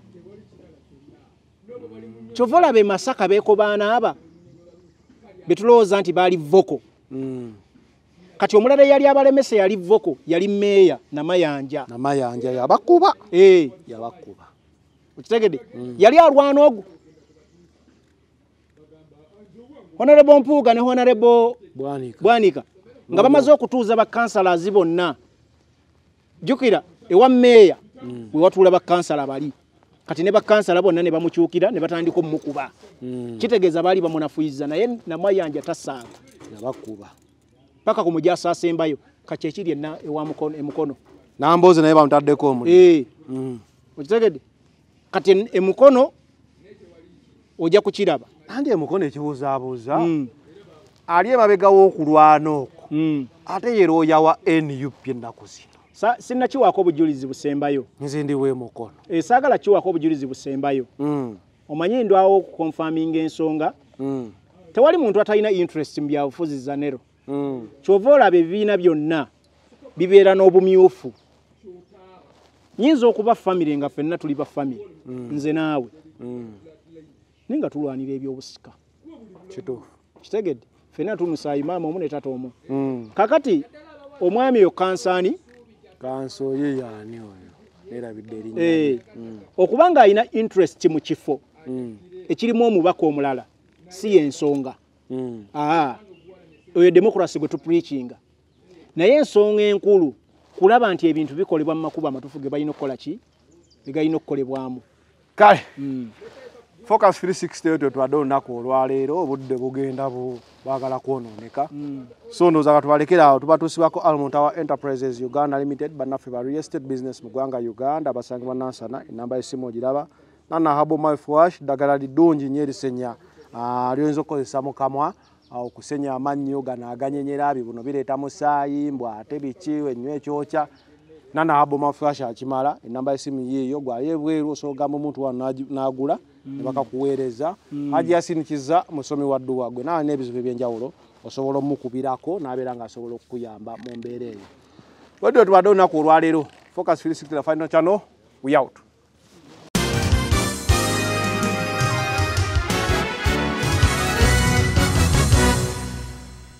Kyova olaba e Masaka beekobaana aba betulowooza nti baali voko. Mm. Kati omulala yali abalemese yali voko yali meeya Namayanja. Namayanja yabakuba. Eh, Yabakuba. okitegedde? Yali alwana ogwo. Honorable Mpuuga ne Honorable Bwanika. Bwanika nga bamaze okutuuza bakansalazi bonna. Jukira ewa meeya we watuula bakansala bali. Kati ne bakansala bonna ne bamukyukira ne batandika omukuba. Mm. Kitegeeza baali bamunafuyiza naye Namayanja tasanga. Yabakuba. Paka ku Mujaasa asembayo kati ekiri enna ewa Mukono e Mukono. Namboze naye bamutaddeko omuli. Eh, Mm. okitegedde? Kati en- e Mukono ojja kukiraba. Andi emukono ekibuzaabuuza. Mm. ali emabega w'okulwana okwo mm. ate yerooya wa N U P ennaku zino sinna kiwaako obujulizi busembayo nze ndi w'emukono esaagala kiwaako obujulizi busembayo mm. omanyi ndwawo okukonfaminga ensonga mm. tewali muntu atalina interest mu byabufuzi za Nero mm. kyova olaba ebibiina byonna bibeera n'obumyufu nyinza okuba famire nga ffenna tuli ba famire mm. nze naawe mm. ninga tulwanira ebyobusika kituufu kitegedde ffenna tumusaayi maama omu ne tata omu mm. kakati omwami oyo kansaani kanso ye yaani oyo nerabidde erinnya eh, mm. okuba ng'alina interest mu kifo mm. ekirimu omubaka omulala si yensonga mm. aa oyo demokrasi gwe tupreachinga naye ensonga enkulu kulaba nti ebintu bikolebwa mu makubo amatuufu ge balina okukola ki ge galina okukolebwamu kale mm. Focus three sixty otyo twadde olunaku olwaleero obudde bugenda bwagala kwonooneka mm. so ndowooza katubalekera awo tubatuusibwako Almond Tower Enterprises Uganda Limited bannaffe ba real estate business mu ggwanga Uganda basangibwa Nansana enamba y'essimu ogiraba Nana Habo Mouthwash ddagala liddungi nnyo erisenya ly'oyinza okukozesa mu kamwa okusenya amannyo gano aganyenyera buno bireeta musaayi mbw ate biki ennyo ekyokya Nana Habo Mouthwash akimala enamba y'essimu yiiyo gwayo ebweru osoogamba omuntu wano n'agula ne bakakuweereza Haji Yasinikiza musomi wa dduwa gwe nawe n'ebizibu ebyenjawulo osobola omukubirako n'abeera ng'asobola okukuyamba mu mbeera eyo wedde tubadde olunaku olwaleero Focus three sixty final channel we out